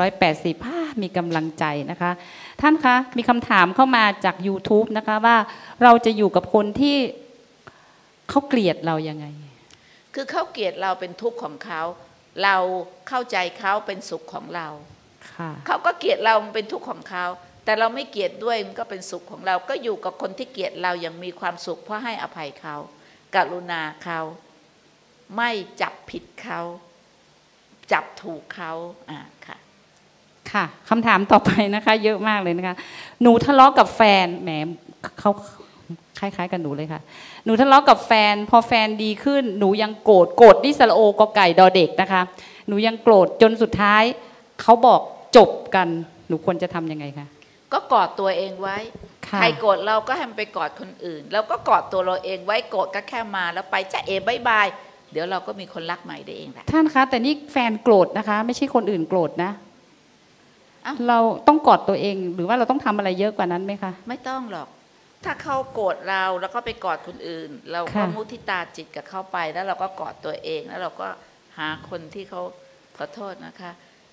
380มีกำลังใจนะคะท่านคะมีคำถามเข้ามาจาก YouTube นะคะว่าเราจะอยู่กับคนที่เขาเกลียดเรายังไงคือเขาเกลียดเราเป็นทุกข์ของเขาเราเข้าใจเขาเป็นสุขของเราเขาก็เกลียดเราเป็นทุกข์ของเขาแต่เราไม่เกลียดด้วยมันก็เป็นสุขของเราก็อยู่กับคนที่เกลียดเราอย่างมีความสุขเพราะให้อภัยเขากรุณาเขาไม่จับผิดเขาจับถูกเขาค่ะค่ะคำถามต่อไปนะคะเยอะมากเลยนะคะหนูทะเลาะกับแฟนแหมเขาคล้ายๆกันหนูเลยค่ะหนูทะเลาะกับแฟนพอแฟนดีขึ้นหนูยังโกรธดิสระโอกอไก่ดอเด็กนะคะหนูยังโกรธจนสุดท้ายเขาบอกจบกันหนูควรจะทำยังไงคะก็กอดตัวเองไว้ใครโกรธเราก็ให้มันไปกอดคนอื่นแล้วก็กอดตัวเราเองไว้โกรธก็แค่มาแล้วไปจะบายบายเดี๋ยวเราก็มีคนรักใหม่ได้เองแหละท่านคะแต่นี่แฟนโกรธนะคะไม่ใช่คนอื่นโกรธนะเราต้องกอดตัวเองหรือว่าเราต้องทำอะไรเยอะกว่านั้นไหมคะไม่ต้องหรอกถ้าเขาโกรธเราแล้วก็ไปกอดคนอื่นเราก็มุทิตาจิตกับเขาไปแล้วเราก็กอดตัวเองแล้วเราก็หาคนที่เขาขอโทษนะคะ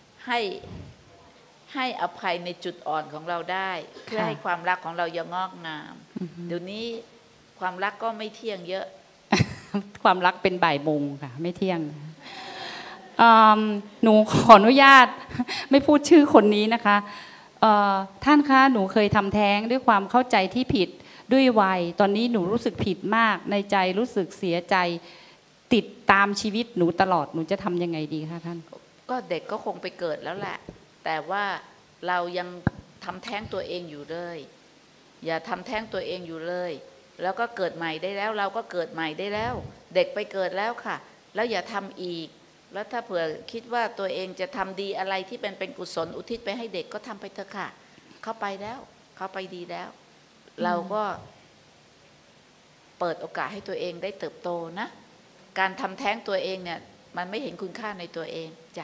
ให้อภัยในจุดอ่อนของเราได้เพื่อให้ความรักของเรายังงอกงามเดี๋ยวนี้ความรักก็ไม่เที่ยงเยอะความรักเป็นบ่ายโมงค่ะไม่เที่ยงหนูขออนุญาตไม่พูดชื่อคนนี้นะคะท่านคะหนูเคยทำแท้งด้วยความเข้าใจที่ผิดด้วยวัยตอนนี้หนูรู้สึกผิดมากในใจรู้สึกเสียใจติดตามชีวิตหนูตลอดหนูจะทำยังไงดีคะท่านก็เด็กก็คงไปเกิดแล้วแหละแต่ว่าเรายังทำแท้งตัวเองอยู่เลยอย่าทำแท้งตัวเองอยู่เลยแล้วก็เกิดใหม่ได้แล้วเราก็เกิดใหม่ได้แล้วเด็กไปเกิดแล้วค่ะแล้วอย่าทำอีกแล้วถ้าเผื่อคิดว่าตัวเองจะทำดีอะไรที่เป็นกุศลอุทิศไปให้เด็กก็ทำไปเถอะค่ะเขาไปแล้วเขาไปดีแล้วเราก็เปิดโอกาสให้ตัวเองได้เติบโตนะการทำแท้งตัวเองเนี่ยมันไม่เห็นคุณค่าในตัวเองจ้ะ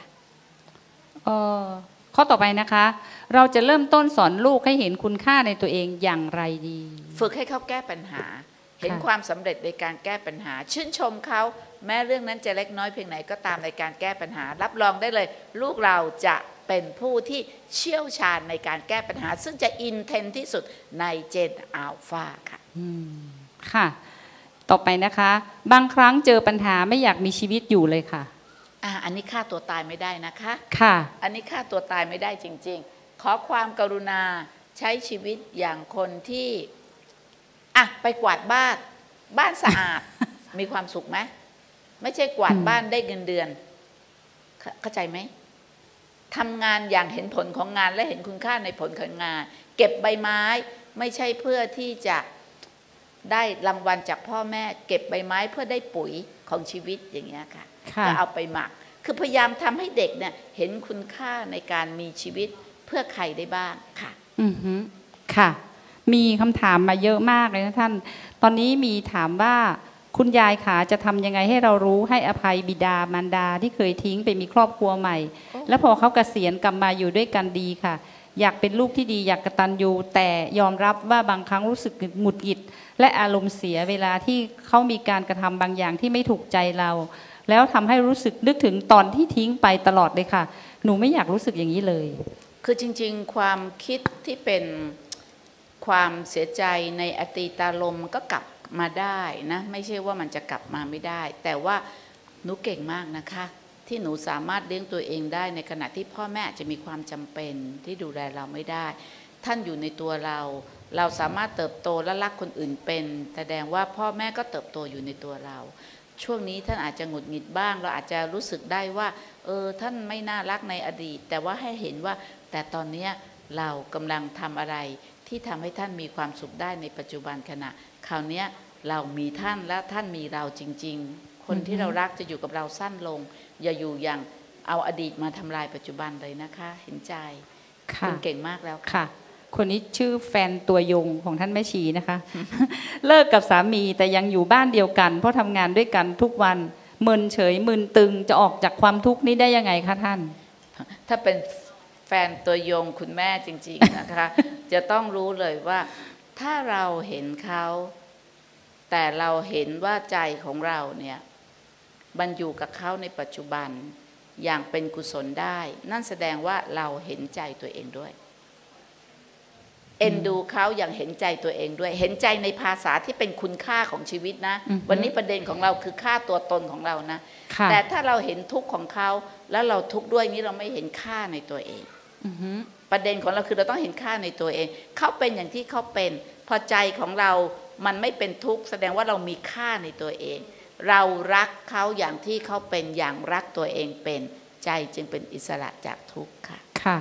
ข้อต่อไปนะคะเราจะเริ่มต้นสอนลูกให้เห็นคุณค่าในตัวเองอย่างไรดีฝึกให้เขาแก้ปัญหาเห็นความสำเร็จในการแก้ปัญหาชื่นชมเขาแม้เรื่องนั้นจะเล็กน้อยเพียงไหนก็ตามในการแก้ปัญหารับรองได้เลยลูกเราจะเป็นผู้ที่เชี่ยวชาญในการแก้ปัญหาซึ่งจะอินเทนที่สุดในเจนอัลฟาค่ะค่ะต่อไปนะคะบางครั้งเจอปัญหาไม่อยากมีชีวิตอยู่เลยค่ะอันนี้ฆ่าตัวตายไม่ได้นะคะค่ะอันนี้ฆ่าตัวตายไม่ได้จริงๆขอความกรุณาใช้ชีวิตอย่างคนที่ไปกวาดบ้านสะอาด มีความสุขไหมไม่ใช่กวาดบ้านได้เงินเดือนเข้าใจไหมทำงานอย่างเห็นผลของงานและเห็นคุณค่าในผลของงานเก็บใบไม้ไม่ใช่เพื่อที่จะได้รางวัลจากพ่อแม่เก็บใบไม้เพื่อได้ปุ๋ยของชีวิตอย่างเงี้ยค่ะก็เอาไปหมักคือพยายามทำให้เด็กเนี่ยเห็นคุณค่าในการมีชีวิตเพื่อใครได้บ้างค่ะค่ะมีคำถามมาเยอะมากเลยนะท่านตอนนี้มีถามว่าคุณยายขาจะทำยังไงให้เรารู้ให้อภัยบิดามารดาที่เคยทิ้งไปมีครอบครัวใหม่แล้วพอเขาเกษียณกลับมาอยู่ด้วยกันดีค่ะอยากเป็นลูกที่ดีอยากกตัญญูแต่ยอมรับว่าบางครั้งรู้สึกหงุดหงิดและอารมณ์เสียเวลาที่เขามีการกระทำบางอย่างที่ไม่ถูกใจเราแล้วทำให้รู้สึกนึกถึงตอนที่ทิ้งไปตลอดเลยค่ะหนูไม่อยากรู้สึกอย่างนี้เลยคือจริงๆความคิดที่เป็นคความเสียใจในอดีตอารมณ์มันก็กลับมาได้นะไม่ใช่ว่ามันจะกลับมาไม่ได้แต่ว่าหนูเก่งมากนะคะที่หนูสามารถเลี้ยงตัวเองได้ในขณะที่พ่อแม่อาจจะมีความจำเป็นที่ดูแลเราไม่ได้ท่านอยู่ในตัวเราสามารถเติบโตและรักคนอื่นเป็นแสดงว่าพ่อแม่ก็เติบโตอยู่ในตัวเราช่วงนี้ท่านอาจจะหงุดหงิดบ้างเราอาจจะรู้สึกได้ว่าท่านไม่น่ารักในอดีตแต่ว่าให้เห็นว่าแต่ตอนนี้เรากำลังทำอะไรที่ทำให้ท่านมีความสุขได้ในปัจจุบันขณะคราวนี้เรามีท่านและท่านมีเราจริงๆคนที่เรารักจะอยู่กับเราสั้นลงอย่าอยู่อย่างเอาอดีตมาทำลายปัจจุบันเลยนะคะเห็นใจคุณเก่งมากแล้วค่ะคนนี้ชื่อแฟนตัวยงของท่านแม่ชีนะคะ เลิกกับสามีแต่ยังอยู่บ้านเดียวกันเพราะทำงานด้วยกันทุกวันมึนเฉยมึนตึงจะออกจากความทุกข์นี้ได้ยังไงคะท่านถ้าเป็นแฟนตัวยงคุณแม่จริงๆนะคะ จะต้องรู้เลยว่าถ้าเราเห็นเขาแต่เราเห็นว่าใจของเราเนี่ยมันอยู่กับเขาในปัจจุบันอย่างเป็นกุศลได้นั่นแสดงว่าเราเห็นใจตัวเองด้วยเอ็นดูเขาอย่างเห็นใจตัวเองด้วยเห็นใจในภาษาที่เป็นคุณค่าของชีวิตนะวันนี้ประเด็นของเราคือค่าตัวตนของเรานะแต่ถ้าเราเห็นทุกข์ของเขาแล้วเราทุกข์ด้วยนี้เราไม่เห็นค่าในตัวเองประเด็นของเราคือเราต้องเห็นค่าในตัวเองเขาเป็นอย่างที่เขาเป็นพอใจของเรามันไม่เป็นทุกข์แสดงว่าเรามีค่าในตัวเองเรารักเขาอย่างที่เขาเป็นอย่างรักตัวเองเป็นใจจึงเป็นอิสระจากทุกข์ค่ะค่ะ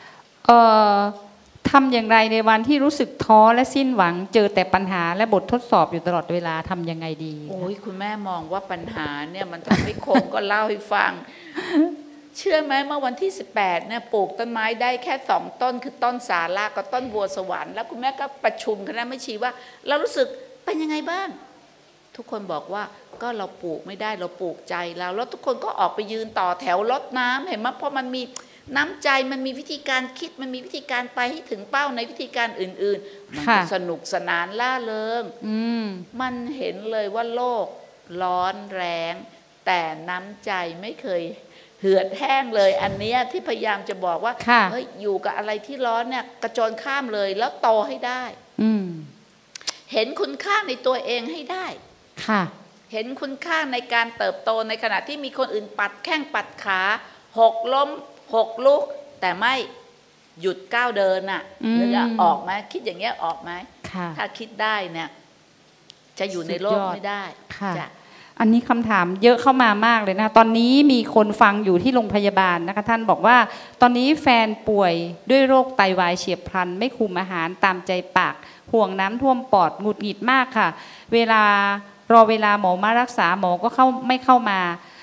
ทำอย่างไรในวันที่รู้สึกท้อและสิ้นหวังเจอแต่ปัญหาและบททดสอบอยู่ตลอดเวลาทำยังไงดีโอ้ยคุณแม่มองว่าปัญหาเนี่ยมันทำให้คงก็เล่าให้ฟังเชื่อไหมเมื่อวันที่18เนี่ยปลูกต้นไม้ได้แค่2ต้นคือต้นสาระกับต้นบัวสวรรค์แล้วคุณแม่ก็ประชุมคณะแม่ชีว่าเรารู้สึกเป็นยังไงบ้างทุกคนบอกว่าก็เราปลูกไม่ได้เราปลูกใจเราแล้วทุกคนก็ออกไปยืนต่อแถวรดน้ำเห็นไหมเพราะมันมีน้ำใจมันมีวิธีการคิดมันมีวิธีการไปให้ถึงเป้าในวิธีการอื่นๆมันสนุกสนานล่าเริงมันเห็นเลยว่าโลกร้อนแรงแต่น้ำใจไม่เคยเหือดแห้งเลยอันนี้ที่พยายามจะบอกว่าเฮ้ยอยู่กับอะไรที่ร้อนเนี่ยกระโจนข้ามเลยแล้วโตให้ได้เห็นคุณค่าในตัวเองให้ได้เห็นคุณค่าในการเติบโตในขณะที่มีคนอื่นปัดแข้งปัดขาหกล้ม6 ลุกแต่ไม่หยุดก้าวเดินน่ะนึกออกไหมคิดอย่างเงี้ยออกไหมถ้าคิดได้เนี่ยจะอยู่ในโลกไม่ได้จ้ะอันนี้คำถามเยอะเข้ามามากเลยนะตอนนี้มีคนฟังอยู่ที่โรงพยาบาลนะคะท่านบอกว่าตอนนี้แฟนป่วยด้วยโรคไตวายเฉียบพลันไม่คุมอาหารตามใจปากห่วงน้ำท่วมปอดหงุดหงิดมากค่ะเวลารอเวลาหมอมารักษาหมอก็ไม่เข้ามา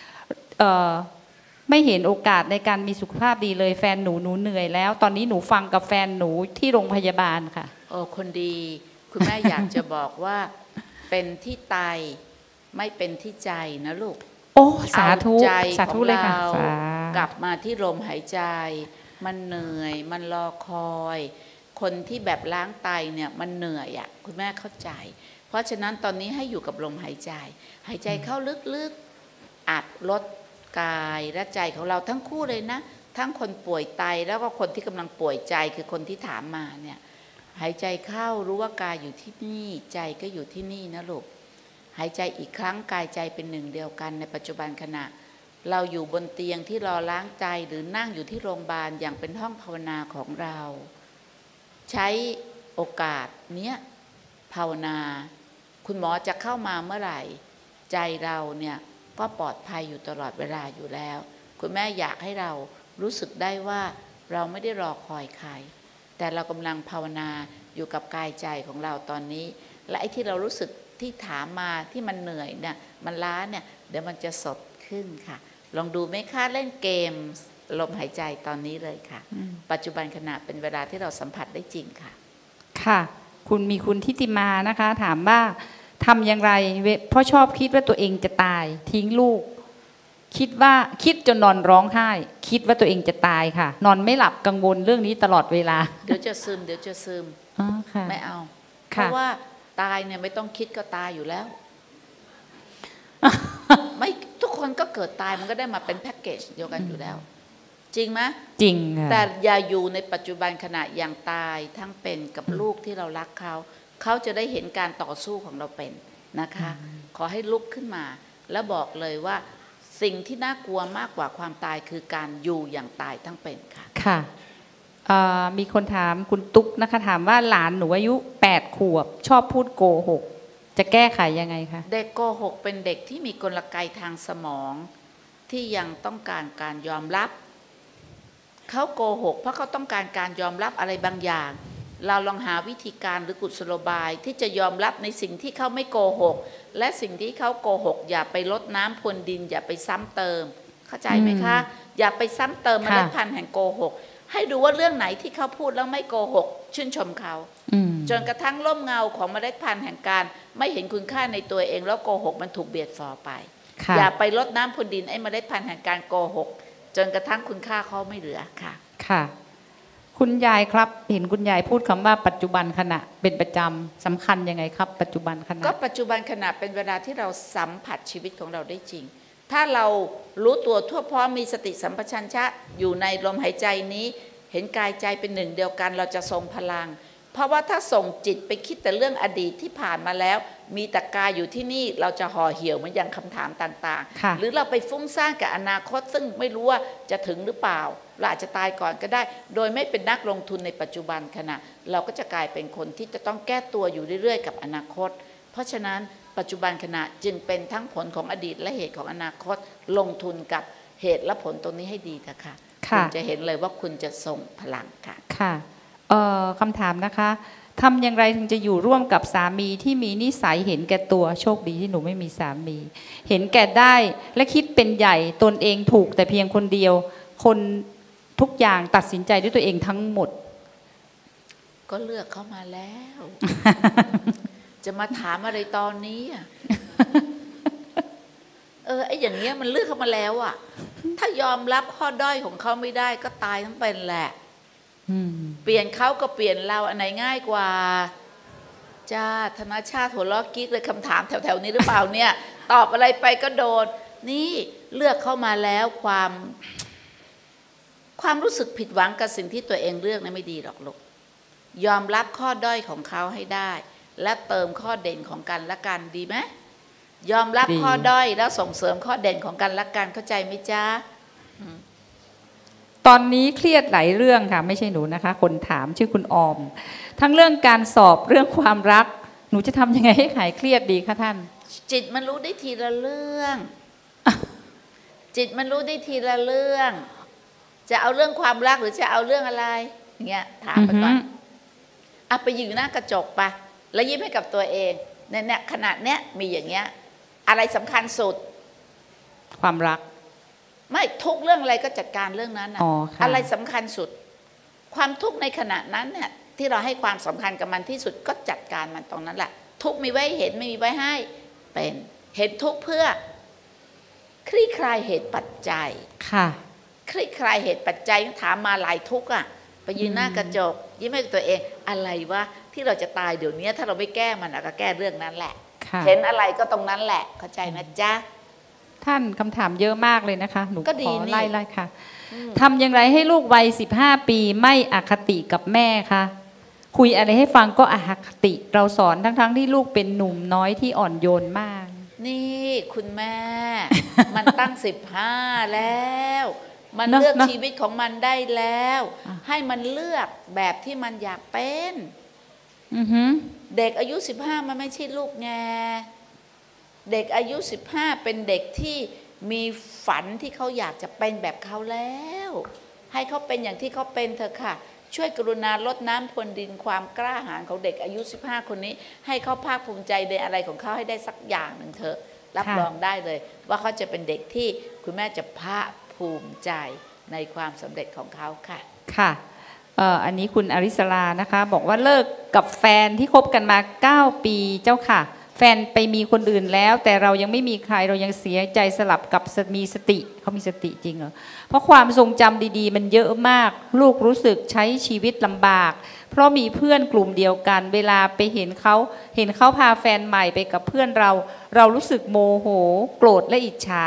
ไม่เห็นโอกาสในการมีสุขภาพดีเลยแฟนหนูเหนื่อยแล้วตอนนี้หนูฟังกับแฟนหนูที่โรงพยาบาลค่ะคนดีคุณแม่อยากจะบอกว่าเป็นที่ไตไม่เป็นที่ใจนะลูกสาธุสาธุเลยค่ะกลับมาที่ลมหายใจมันเหนื่อยมันรอคอยคนที่แบบล้างไตเนี่ยมันเหนื่อยอ่ะคุณแม่เข้าใจเพราะฉะนั้นตอนนี้ให้อยู่กับลมหายใจหายใจเข้าลึกๆอัดลดกายและใจของเราทั้งคู่เลยนะทั้งคนป่วยไตแล้วก็คนที่กำลังป่วยใจคือคนที่ถามมาเนี่ยหายใจเข้ารู้ว่ากายอยู่ที่นี่ใจก็อยู่ที่นี่นะลูกหายใจอีกครั้งกายใจเป็นหนึ่งเดียวกันในปัจจุบันขณะเราอยู่บนเตียงที่รอล้างใจหรือนั่งอยู่ที่โรงพยาบาลอย่างเป็นห้องภาวนาของเราใช้โอกาสเนี้ยภาวนาคุณหมอจะเข้ามาเมื่อไหร่ใจเราเนี่ยก็ปลอดภัยอยู่ตลอดเวลาอยู่แล้วคุณแม่อยากให้เรารู้สึกได้ว่าเราไม่ได้รอคอยใครแต่เรากำลังภาวนาอยู่กับกายใจของเราตอนนี้และไอ้ที่เรารู้สึกที่ถามมาที่มันเหนื่อยเนี่ยมันล้าเนี่ยเดี๋ยวมันจะสดขึ้นค่ะลองดูไหมคะเล่นเกมลมหายใจตอนนี้เลยค่ะปัจจุบันขณะเป็นเวลาที่เราสัมผัสได้จริงค่ะค่ะคุณทิติมานะคะถามว่าทำอย่างไรเพราะชอบคิดว่าตัวเองจะตายทิ้งลูกคิดจนนอนร้องไห้คิดว่าตัวเองจะตายค่ะนอนไม่หลับกังวลเรื่องนี้ตลอดเวลาเดี๋ยวจะซึมไม่เอาเพราะว่าตายเนี่ยไม่ต้องคิดก็ตายอยู่แล้วไม่ทุกคนก็เกิดตายมันก็ได้มาเป็นแพ็กเกจเดียวกันอยู่แล้วจริงไหมจริงค่ะแต่อย่าอยู่ในปัจจุบันขณะอย่างตายทั้งเป็นกับลูกที่เรารักเขาจะได้เห็นการต่อสู้ของเราเป็นนะคะขอให้ลุกขึ้นมาแล้วบอกเลยว่าสิ่งที่น่ากลัวมากกว่าความตายคือการอยู่อย่างตายทั้งเป็นค่ะค่ะมีคนถามคุณตุ๊กนะคะถามว่าหลานหนูอายุ8 ขวบชอบพูดโกหกจะแก้ไขยังไงคะเด็กโกหกเป็นเด็กที่มีกลไกทางสมองที่ยังต้องการการยอมรับเขาโกหกเพราะเขาต้องการการยอมรับอะไรบางอย่างเราลองหาวิธีการหรือกุศโลบายที่จะยอมรับในสิ่งที่เขาไม่โกหกและสิ่งที่เขาโกหกอย่าไปลดน้ำพรวนดินอย่าไปซ้ำเติมเข้าใจไหมคะอย่าไปซ้ำเติมเมล็ดพันธุ์แห่งโกหกให้ดูว่าเรื่องไหนที่เขาพูดแล้วไม่โกหกชื่นชมเขาจนกระทั่งร่มเงาของเมล็ดพันธุ์แห่งการไม่เห็นคุณค่าในตัวเองแล้วโกหกมันถูกเบียดฝ่อไปอย่าไปลดน้ำพรวนดินไอ้เมล็ดพันธุ์แห่งการโกหกจนกระทั่งคุณค่าเขาไม่เหลือค่ะค่ะคุณยายครับเห็นคุณยายพูดคำว่าปัจจุบันขณะเป็นประจำสำคัญยังไงครับปัจจุบันขณะก็ปัจจุบันขณะเป็นเวลาที่เราสัมผัสชีวิตของเราได้จริงถ้าเรารู้ตัวทั่วพร้อมมีสติสัมปชัญญะอยู่ในลมหายใจนี้เห็นกายใจเป็นหนึ่งเดียวกันเราจะทรงพลังเพราะว่าถ้าส่งจิตไปคิดแต่เรื่องอดีตที่ผ่านมาแล้วมีแต่กายอยู่ที่นี่เราจะห่อเหี่ยวเหมือนอย่างคำถามต่างๆหรือเราไปฟุ้งซ่านกับอนาคตซึ่งไม่รู้ว่าจะถึงหรือเปล่าเราอาจจะตายก่อนก็ได้โดยไม่เป็นนักลงทุนในปัจจุบันขณะเราก็จะกลายเป็นคนที่จะต้องแก้ตัวอยู่เรื่อยๆกับอนาคตเพราะฉะนั้นปัจจุบันขณะจึงเป็นทั้งผลของอดีตและเหตุของอนาคตลงทุนกับเหตุและผลตรงนี้ให้ดีนะคะคุณจะเห็นเลยว่าคุณจะส่งพลังค่ะค่ะคำถามนะคะทำอย่างไรถึงจะอยู่ร่วมกับสามีที่มีนิสัยเห็นแก่ตัวโชคดีที่หนูไม่มีสามีเห็นแก่ได้และคิดเป็นใหญ่ตนเองถูกแต่เพียงคนเดียวคนทุกอย่างตัดสินใจด้วยตัวเองทั้งหมดก็เลือกเขามาแล้ว จะมาถามอะไรตอนนี้ไอ้อย่างเงี้ยมันเลือกเขามาแล้วอ่ะถ้ายอมรับข้อด้อยของเขาไม่ได้ก็ตายทั้งเป็นแหละเปลี่ยนเขาก็เปลี่ยนเราอันไหนง่ายกว่าจ้าธนชาติหัวล้อกิ๊กเลยคำถามแถวๆนี้หรือเปล่าเนี่ยตอบอะไรไปก็โดนนี่เลือกเข้ามาแล้วความรู้สึกผิดหวังกับสิ่งที่ตัวเองเลือกนั้นไม่ดีหรอกลูกยอมรับข้อด้อยของเขาให้ได้และเติมข้อเด่นของกันและกันดีไหมยอมรับข้อด้อยแล้วส่งเสริมข้อเด่นของกันและกันเข้าใจไหมจ๊ะตอนนี้เครียดหลายเรื่องค่ะไม่ใช่หนูนะคะคนถามชื่อคุณออมทั้งเรื่องการสอบเรื่องความรักหนูจะทำยังไงให้หายเครียดดีคะท่านจิตมันรู้ได้ทีละเรื่องจิตมันรู้ได้ทีละเรื่องจะเอาเรื่องความรักหรือจะเอาเรื่องอะไรอย่างเงี้ยถามไปก่อนไปยืนหน้ากระจกไปแล้วยิ้มให้กับตัวเองเนี่ยขนาดเนี้ยมีอย่างเงี้ยอะไรสำคัญสุดความรักไม่ทุกเรื่องอะไรก็จัดการเรื่องนั้นอะไรสำคัญสุดความทุกข์ในขณะนั้นเนี่ยที่เราให้ความสำคัญกับมันที่สุดก็จัดการมันตรงนั้นแหละทุกมีไว้เห็นไม่มีไว้ให้เป็นเห็นทุกเพื่อคลี่คลายเหตุปัจจัยค่ะคลี่คลายเหตุปัจจัยถามมาหลายทุกข์ไปยืนหน้ากระจกยิ้มให้ตัวเองอะไรวะที่เราจะตายเดี๋ยวนี้ถ้าเราไม่แก้มันก็แก้เรื่องนั้นแหละเห็นอะไรก็ตรงนั้นแหละเข้าใจนะจ๊ะท่านคำถามเยอะมากเลยนะคะหนูขอไล่ค่ะทำอย่างไรให้ลูกวัย15 ปีไม่อคติกับแม่คะคุยอะไรให้ฟังก็อคติเราสอนทั้งที่ลูกเป็นหนุ่มน้อยที่อ่อนโยนมากนี่คุณแม่ มันตั้ง15แล้วมันเลือกชีวิตของมันได้แล้วให้มันเลือกแบบที่มันอยากเป็นเด็กอายุ15มันไม่ใช่ลูกแงเด็กอายุ15เป็นเด็กที่มีฝันที่เขาอยากจะเป็นแบบเขาแล้วให้เขาเป็นอย่างที่เขาเป็นเถอะค่ะช่วยกรุณาลดน้ำพรวนดินความกล้าหาญของเด็กอายุ15คนนี้ให้เขาภาคภูมิใจในอะไรของเขาให้ได้สักอย่างหนึ่งเถอะรับรองได้เลยว่าเขาจะเป็นเด็กที่คุณแม่จะภาคภูมิใจในความสำเร็จของเขาค่ะค่ะอันนี้คุณอริสรานะคะบอกว่าเลิกกับแฟนที่คบกันมา9 ปีเจ้าค่ะแฟนไปมีคนอื่นแล้วแต่เรายังไม่มีใครเรายังเสียใจสลับกับมีสติเขามีสติจริงเหรอเพราะความทรงจำดีๆมันเยอะมากลูกรู้สึกใช้ชีวิตลำบากเพราะมีเพื่อนกลุ่มเดียวกันเวลาไปเห็นเขาพาแฟนใหม่ไปกับเพื่อนเรารู้สึกโมโหโกรธและอิจฉา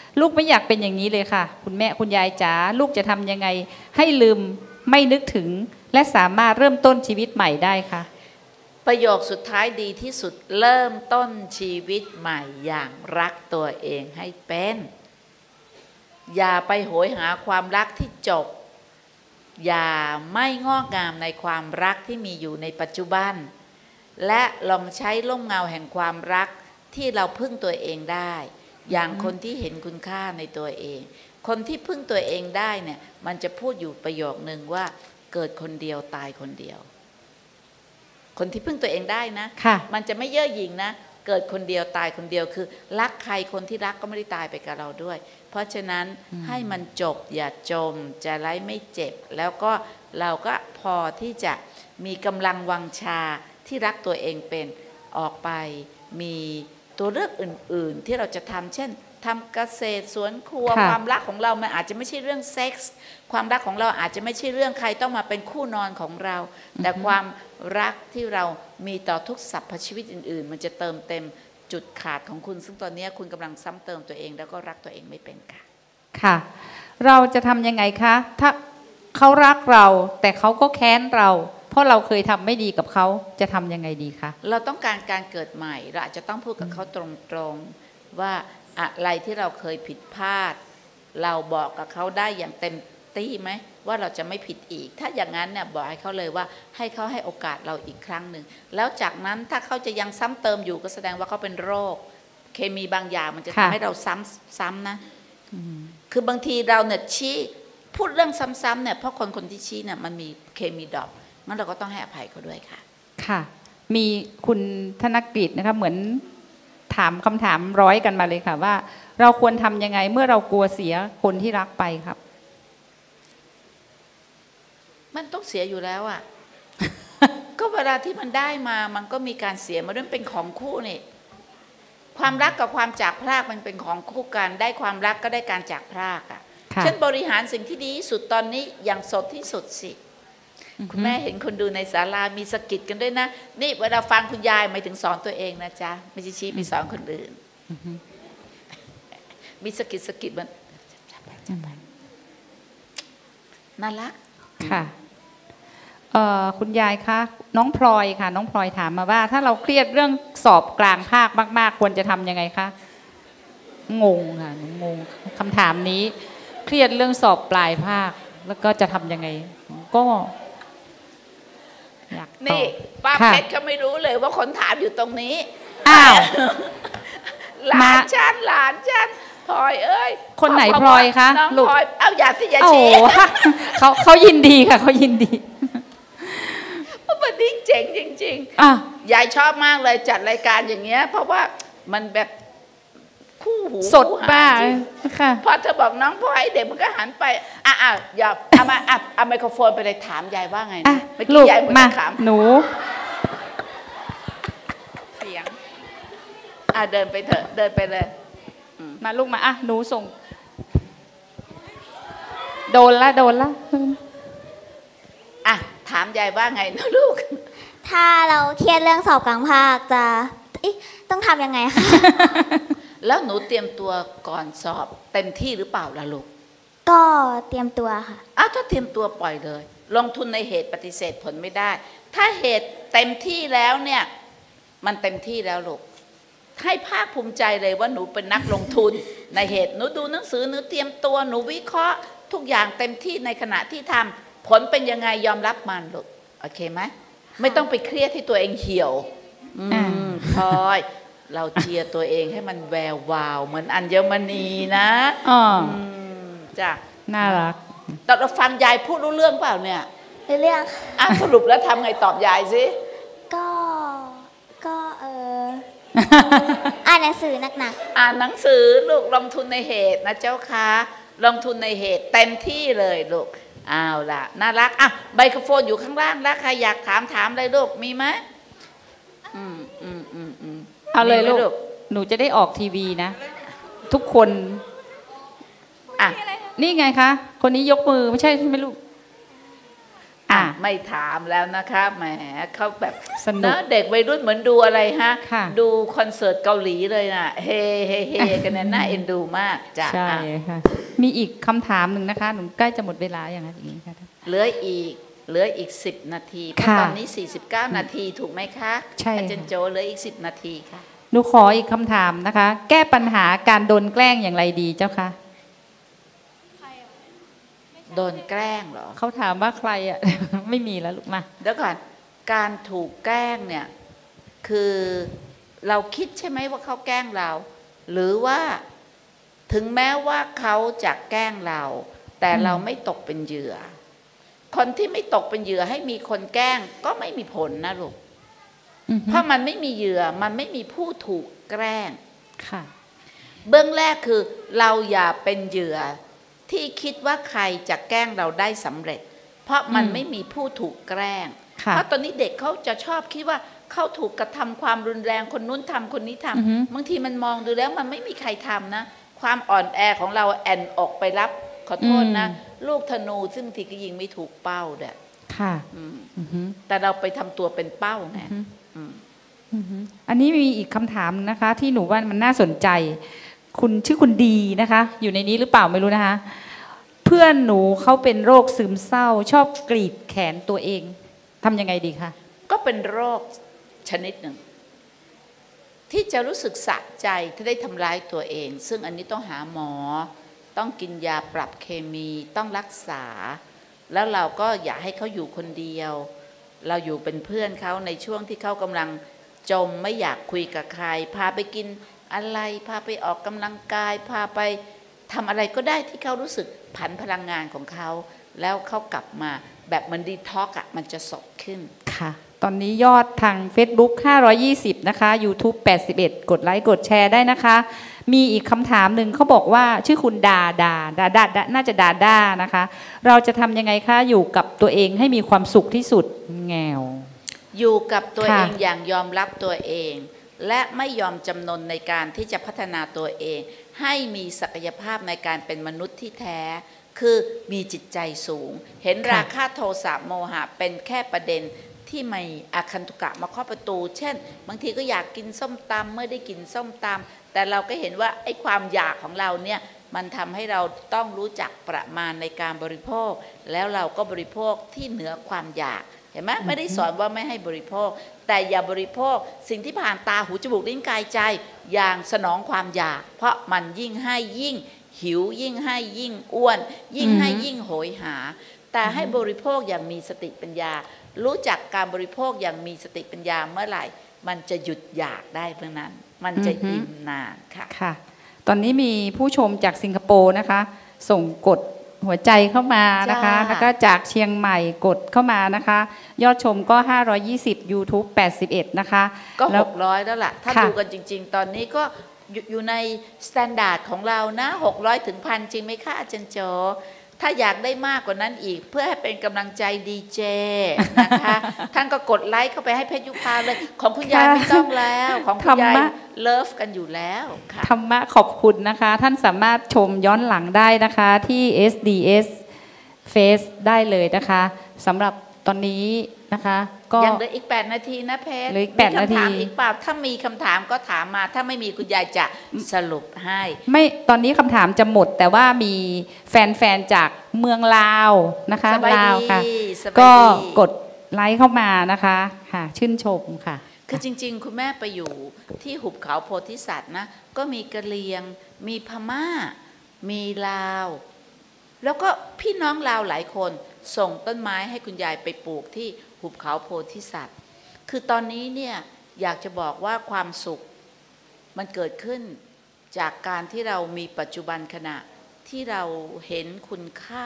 ลูกไม่อยากเป็นอย่างนี้เลยค่ะคุณแม่คุณยายจ๋าลูกจะทำยังไงให้ลืมไม่นึกถึงและสามารถเริ่มต้นชีวิตใหม่ได้คะประโยคสุดท้ายดีที่สุดเริ่มต้นชีวิตใหม่อย่างรักตัวเองให้เป็นอย่าไปโหยหาความรักที่จบอย่าไม่งอกงามในความรักที่มีอยู่ในปัจจุบันและลองใช้ร่มเงาแห่งความรักที่เราพึ่งตัวเองได้อย่างคนที่เห็นคุณค่าในตัวเองคนที่พึ่งตัวเองได้เนี่ยมันจะพูดอยู่ประโยคนึงว่าเกิดคนเดียวตายคนเดียวคนที่พึ่งตัวเองได้นะมันจะไม่เย่อหยิ่งนะเกิดคนเดียวตายคนเดียวคือรักใครคนที่รักก็ไม่ได้ตายไปกับเราด้วยเพราะฉะนั้นให้มันจบอย่าจมจะไร้ไม่เจ็บแล้วก็เราก็พอที่จะมีกำลังวังชาที่รักตัวเองเป็นออกไปมีตัวเลือกอื่นๆที่เราจะทำเช่นทำเกษตรสวนครัวความรักของเรามันอาจจะไม่ใช่เรื่องเซ็กส์ความรักของเราอาจจะไม่ใช่เรื่องใครต้องมาเป็นคู่นอนของเราแต่ความรักที่เรามีต่อทุกสรรพชีวิตอื่นๆมันจะเติมเต็มจุดขาดของคุณซึ่งตอนนี้คุณกำลังซ้ำเติมตัวเองแล้วก็รักตัวเองไม่เป็นค่ะค่ะเราจะทำยังไงคะถ้าเขารักเราแต่เขาก็แค้นเราเพราะเราเคยทำไม่ดีกับเขาจะทำยังไงดีคะเราต้องการการเกิดใหม่เราอาจจะต้องพูดกับเขาตรงๆว่าอะไรที่เราเคยผิดพลาดเราบอกกับเขาได้อย่างเต็มที่ไหมว่าเราจะไม่ผิดอีกถ้าอย่างนั้นเนี่ยบอกให้เขาเลยว่าให้เขาให้โอกาสเราอีกครั้งหนึ่งแล้วจากนั้นถ้าเขาจะยังซ้ำเติมอยู่ก็แสดงว่าเขาเป็นโรคเคมีบางอย่างมันจะทำให้เราซ้ำนะคือบางทีเราเนี่ยชี้พูดเรื่องซ้ำๆเนี่ยเพราะคนที่ชี้เนี่ยมันมีเคมีดรอปงั้นเราก็ต้องให้อภัยเขาด้วยค่ะค่ะมีคุณธนกฤษนะคะเหมือนถามคำถามร้อยกันมาเลยค่ะว่าเราควรทำยังไงเมื่อเรากลัวเสียคนที่รักไปครับมันต้องเสียอยู่แล้วอ่ะ ก็เวลาที่มันได้มามันก็มีการเสียมาด้วยเป็นของคู่นี่ความรักกับความจากพรากมันเป็นของคู่กันได้ความรักก็ได้การจากพรากอ่ะฉันบริหารสิ่งที่ดีที่สุดตอนนี้อย่างสดที่สุดสิคุณแม่เห็นคนดูในศาลามีสกิดกันด้วยนะนี่เวลาฟังคุณยายหมายถึงสอนตัวเองนะจ๊ะไม่ใช่ชี้ไปสอนคนอื่นมีสกิดมันน่ารักค่ะคุณยายคะน้องพลอยค่ะน้องพลอยถามมาว่าถ้าเราเครียดเรื่องสอบกลางภาคมากๆควรจะทำยังไงคะงงค่ะงงคำถามนี้เครียดเรื่องสอบปลายภาคแล้วก็จะทำยังไงก็อยากตอบนี่ป้าเพชรเขาไม่รู้เลยว่าคนถามอยู่ตรงนี้อ้าวหลานฉันพลอยเอ้ยคนไหนพลอยคะลูกพลอยเอาอย่าสิอย่าชี้เขายินดีค่ะเขายินดีมันดิ้งเจ๋งจริงๆยายชอบมากเลยจัดรายการอย่างเงี้ยเพราะว่ามันแบบคู่หูสดบ้าค่ะพอเธอบอกน้องพลอยเด็กมันก็หันไปอย่าเอาไมโครโฟนไปเลยถามยายว่าไงนะเมื่อกี้ยายมาถามหนูเสียงเดินไปเถอะเดินไปเลยมาลูกมาหนูส่งโดนละถามยายว่าไงนะลูกถ้าเราเครียดเรื่องสอบกลางภาคจะต้องทำยังไงคะแล้วหนูเตรียมตัวก่อนสอบเต็มที่หรือเปล่าล่ะลูกก็เตรียมตัวค่ะถ้าเตรียมตัวปล่อยเลยลงทุนในเหตุปฏิเสธผลไม่ได้ถ้าเหตุเต็มที่แล้วเนี่ยมันเต็มที่แล้วลูกให้ภาคภูมิใจเลยว่าหนูเป็นนักลงทุนในเหตุหนูดูหนังสือหนูเตรียมตัวหนูวิเคราะห์ทุกอย่างเต็มที่ในขณะที่ทำผลเป็นยังไงยอมรับมันลูกโอเคไหมไม่ต้องไปเครียดที่ตัวเองเหี่ยวพลอยเราเชียร์ตัวเองให้มันแวววาวเหมือนอัญมณีนะจ้ะน่ารักแต่เราฟังยายพูดรู้เรื่องเปล่าเนี่ยเรื่องสรุปแล้วทำไงตอบยายสิก็อ่านหนังสือหนักอ่านหนังสือลูกลงทุนในเหตุนะเจ้าค่ะลงทุนในเหตุเต็มที่เลยลูกเอาล่ะน่ารักไมโครโฟนอยู่ข้างล่างแล้วใครอยากถามเลยลูกมีไหมเอาเลยลูกหนูจะได้ออกทีวีนะทุกคนนี่ไงคะคนนี้ยกมือไม่ใช่ไหมลูกไม่ถามแล้วนะคะแหมเขาแบบสนุกนะเด็กวัยรุ่นเหมือนดูอะไรฮะค่ะดูคอนเสิร์ตเกาหลีเลยนะเฮเฮเฮกันน่าเอ็นดูมากจ้ะใช่ค่ะมีอีกคำถามหนึ่งนะคะหนูใกล้จะหมดเวลาอย่างนี้ค่ะเหลืออีก10 นาทีเพราะตอนนี้49 นาทีถูกไหมคะใช่อาจารย์โจเหลืออีก10 นาทีค่ะหนูขออีกคำถามนะคะ แก้ปัญหาการโดนแกล้งอย่างไรดีเจ้าคะโดนแกล้งเหรอเขาถามว่าใครอ่ะ ไม่มีแล้วลูกมาเดี๋ยวก่อนการถูกแกล้งเนี่ยคือเราคิดใช่ไหมว่าเขาแกล้งเรา หรือว่าถึงแม้ว่าเขาจะแกล้งเรา แต่เราไม่ตกเป็นเหยื่อ คนที่ไม่ตกเป็นเหยื่อให้มีคนแกล้งก็ไม่มีผลนะลูกเพราะมันไม่มีเหยื่อมันไม่มีผู้ถูกแกล้งค่ะเบื้องแรกคือเราอย่าเป็นเหยื่อที่คิดว่าใครจะแกล้งเราได้สำเร็จ เพราะมันไม่มีผู้ถูกแกล้งเพราะตอนนี้เด็กเขาจะชอบคิดว่าเขาถูกกระทำความรุนแรงคนนู้นทำคนนี้ทำบางทีมันมองดูแล้วมันไม่มีใครทำนะความอ่อนแอของเราแอนออกไปรับขอโทษนะลูกธนูซึ่งทีก็ยิงไม่ถูกเป้าเด้อค่ะแต่เราไปทำตัวเป็นเป้าไงอันนี้มีอีกคำถามนะคะ ที่หนูว่ามันน่าสนใจคุณชื่อคุณดีนะคะ อยู่ในนี้หรือเปล่าไม่รู้นะคะเพื่อนหนูเขาเป็นโรคซึมเศร้าชอบกรีดแขนตัวเองทำยังไงดีคะก็เป็นโรคชนิดหนึ่งที่จะรู้สึกสะใจที่ได้ทำร้ายตัวเองซึ่งอันนี้ต้องหาหมอต้องกินยาปรับเคมีต้องรักษาแล้วเราก็อย่าให้เขาอยู่คนเดียวเราอยู่เป็นเพื่อนเขาในช่วงที่เขากำลังจมไม่อยากคุยกับใครพาไปกินอะไรพาไปออกกำลังกายพาไปทำอะไรก็ได้ที่เขารู้สึกผันพลังงานของเขาแล้วเขากลับมาแบบมันดีท็อกมันจะสดขึ้นค่ะตอนนี้ยอดทาง Facebook 520นะคะ YouTube 81กดไลค์กดแชร์ได้นะคะมีอีกคำถามหนึ่งเขาบอกว่าชื่อคุณดาน่าจะดาด้านะคะเราจะทำยังไงคะอยู่กับตัวเองให้มีความสุขที่สุดแงวอยู่กับตัวเองอย่างยอมรับตัวเองและไม่ยอมจำนนในการที่จะพัฒนาตัวเองให้มีศักยภาพในการเป็นมนุษย์ที่แท้คือมีจิตใจสูงเห็นราคะโทสะโมหะเป็นแค่ประเด็นที่มีอาคันตุกะมาเคาะประตูเช่นบางทีก็อยากกินส้มตำเมื่อได้กินส้มตำแต่เราก็เห็นว่าไอ้ความอยากของเราเนี่ยมันทำให้เราต้องรู้จักประมาณในการบริโภคแล้วเราก็บริโภคที่เหนือความอยากเห็นไหมไม่ได้สอนว่าไม่ให้บริโภคแต่อย่าบริโภคสิ่งที่ผ่านตาหูจมูกลิ้นกายใจอย่างสนองความอยากเพราะมันยิ่งให้ยิ่งหิวยิ่งให้ยิ่งอ้วนยิ่งให้ยิ่งโหยหาแต่ให้บริโภคอย่างมีสติปัญญารู้จักการบริโภคอย่างมีสติปัญญาเมื่อไหร่มันจะหยุดอยากได้เมื่อนั้นมันจะอิ่มนานค่ะค่ะตอนนี้มีผู้ชมจากสิงคโปร์นะคะส่งกดหัวใจเข้ามานะคะแล้วก็จากเชียงใหม่กดเข้ามานะคะยอดชมก็520 YouTube 81นะคะก็600แล้วล่ะถ้าดูกันจริงๆตอนนี้ก็อยู่ในสแตนดาร์ดของเรานะ600 ถึง 1,000 จริงไหมคะอาจารย์โจถ้าอยากได้มากกว่านั้นอีกเพื่อให้เป็นกำลังใจดีเจนะคะท่านก็กดไลค์เข้าไปให้เพชรยุพาเลยของคุณยายไม่ต้องแล้วของคุณยายเลิฟกันอยู่แล้วค่ะธรรมะขอบคุณนะคะท่านสามารถชมย้อนหลังได้นะคะที่ SDS Face ได้เลยนะคะสำหรับตอนนี้นะคะก็ยังเหลืออีก8 นาทีนะเพชรเหลืออีก8 นาทีอีกเปล่าถ้ามีคำถามก็ถามมาถ้าไม่มีคุณยายจะสรุปให้ไม่ตอนนี้คำถามจะหมดแต่ว่ามีแฟนๆจากเมืองลาวนะคะลาวค่ะก็กดไลค์เข้ามานะคะค่ะชื่นชมค่ะคือจริงๆคุณแม่ไปอยู่ที่หุบเขาโพธิสัตว์นะก็มีกะเหรี่ยงมีพม่ามีลาวแล้วก็พี่น้องลาวหลายคนส่งต้นไม้ให้คุณยายไปปลูกที่หุบเขาโพธิสัตว์คือตอนนี้เนี่ยอยากจะบอกว่าความสุขมันเกิดขึ้นจากการที่เรามีปัจจุบันขณะที่เราเห็นคุณค่า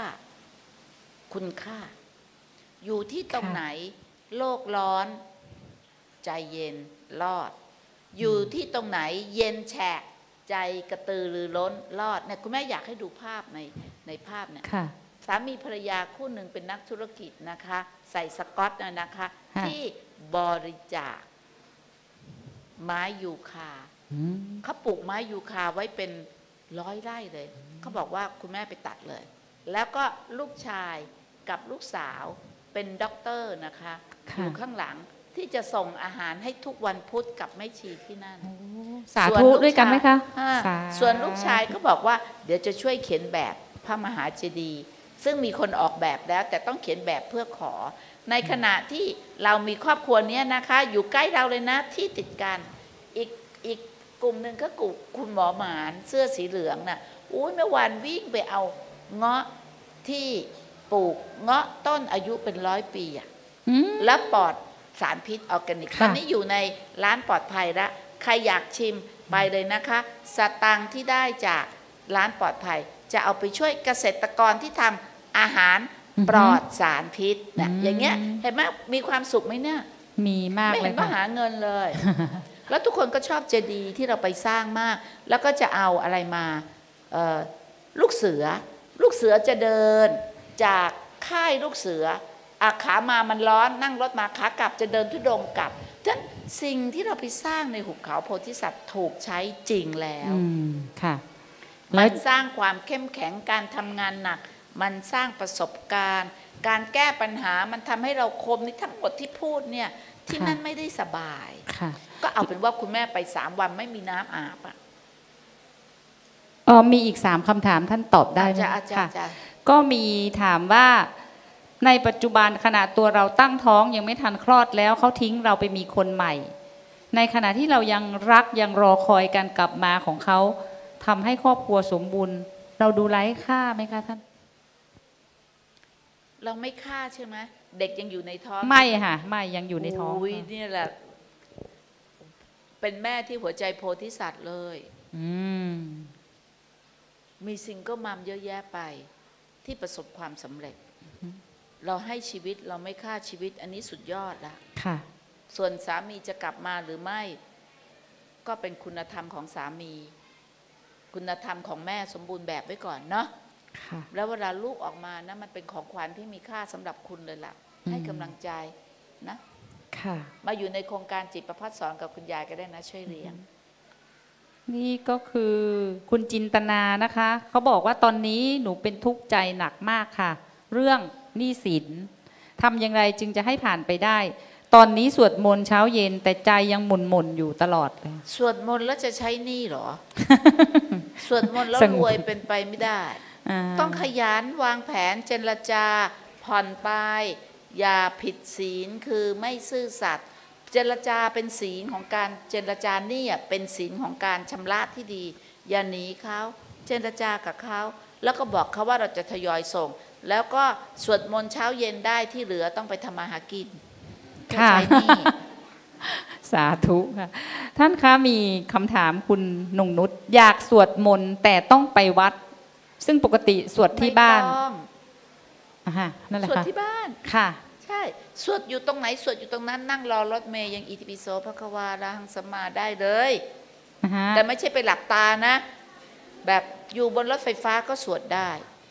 อยู่ที่ตรงไหนโลกร้อนใจเย็นรอดอยู่ที่ตรงไหนเย็นแฉะใจกระตือรือร้นรอดเนี่ยคุณแม่อยากให้ดูภาพในภาพเนี่ยสามีภรรยาคู่หนึ่งเป็นนักธุรกิจนะคะใส่สก๊อตนะคะที่บริจาคไม้ยูคาเขาปลูกไม้ยูคาไว้เป็น100 ไร่เลยเขาบอกว่าคุณแม่ไปตัดเลยแล้วก็ลูกชายกับลูกสาวเป็นด็อกเตอร์นะคะค่ะอยู่ข้างหลังที่จะส่งอาหารให้ทุกวันพุธกับแม่ชีที่นั่นสาธุด้วยกันไหมคะส่วนลูกชายก็บอกว่าเดี๋ยวจะช่วยเขียนแบบพระมหาเจดีย์ซึ่งมีคนออกแบบแล้วแต่ต้องเขียนแบบเพื่อขอในขณะที่เรามีครอบครัวนี้นะคะอยู่ใกล้เราเลยนะที่ติดกันอีกกลุ่มหนึ่งก็กลุ่มคุณหมอหมานเสื้อสีเหลืองน่ะอุ้ยเมื่อวานวิ่งไปเอาเงาะที่ปลูกเงาะต้นอายุเป็น100 ปีอะแล้วปลอดสารพิษออร์แกนิกตอนนี้อยู่ในร้านปลอดภัยแล้วใครอยากชิมไปเลยนะคะสตังค์ที่ได้จากร้านปลอดภัยจะเอาไปช่วยเกษตรกรที่ทำอาหารปลอดสารพิษนะอย่างเงี้ยเห็นไหมมีความสุขไหมเนี่ยมีมากเลยค่ะไม่เห็นว่าหาเงินเลย แล้วทุกคนก็ชอบเจดีย์ที่เราไปสร้างมากแล้วก็จะเอาอะไรมาลูกเสือจะเดินจากค่ายลูกเสือขามามันร้อนนั่งรถมาขากลับจะเดินทุดงกลับฉะนั้นสิ่งที่เราไปสร้างในหุบเขาโพธิสัตว์ถูกใช้จริงแล้วค่ะมันสร้างความเข้มแข็งการทำงานหนักมันสร้างประสบการณ์การแก้ปัญหามันทำให้เราคมนี่ทั้งหมดที่พูดเนี่ยที่นั่นไม่ได้สบายก็เอาเป็นว่าคุณแม่ไป3 วันไม่มีน้ำอาบมีอีก3 คำถามท่านตอบได้ไหมค่ะก็มีถามว่าในปัจจุบันขณะตัวเราตั้งท้องยังไม่ทันคลอดแล้วเขาทิ้งเราไปมีคนใหม่ในขณะที่เรายังรักยังรอคอยการกลับมาของเขาทำให้ครอบครัวสมบูรณ์เราดูไร้ค่าไหมคะท่านเราไม่ฆ่าใช่ไหมเด็กยังอยู่ในท้องไม่ค่ะไม่ยังอยู่ในท้องนี่แหละเป็นแม่ที่หัวใจโพธิสัตว์เลยมีซิงเกิลมัมเยอะแยะไปที่ประสบความสำเร็จเราให้ชีวิตเราไม่ฆ่าชีวิตอันนี้สุดยอดละค่ะส่วนสามีจะกลับมาหรือไม่ก็เป็นคุณธรรมของสามีคุณธรรมของแม่สมบูรณ์แบบไว้ก่อนเนาะแล้วเวลาลูกออกมานะมันเป็นของขวัญที่มีค่าสำหรับคุณเลยล่ะให้กำลังใจนะมาอยู่ในโครงการจิตประภัสสอนกับคุณยายก็ได้นะช่วยเลี้ยงนี่ก็คือคุณจินตนานะคะเขาบอกว่าตอนนี้หนูเป็นทุกข์ใจหนักมากค่ะเรื่องหนี้สินทำอย่างไรจึงจะให้ผ่านไปได้ตอนนี้สวดมนต์เช้าเย็นแต่ใจยังหม่นอยู่ตลอดเลยสวดมนต์แล้วจะใช้หนี้หรอ สวดมนต์แล้วรวยเป็นไปไม่ได้ต้องขยันวางแผนเจรจาผ่อนไปอย่าผิดศีลคือไม่ซื่อสัตย์เจรจาเป็นศีลของการเจรจาหนี้เป็นศีลของการชำระที่ดีอย่าหนีเขาเจรจากับเขาแล้วก็บอกเขาว่าเราจะทยอยส่งแล้วก็สวดมนต์เช้าเย็นได้ที่เหลือต้องไปทำมาหากินค่ะสาธุค่ะท่านคะมีคำถามคุณนงนุชอยากสวดมนต์แต่ต้องไปวัดซึ่งปกติสวดที่บ้านนั่นแหละค่ะสวดที่บ้านค่ะใช่สวดอยู่ตรงไหนสวดอยู่ตรงนั้นนั่งรอรถเมย์ยังอิติปิโสภควาระหังสัมมาได้เลยแต่ไม่ใช่ไปหลับตานะแบบอยู่บนรถไฟฟ้าก็สวดได้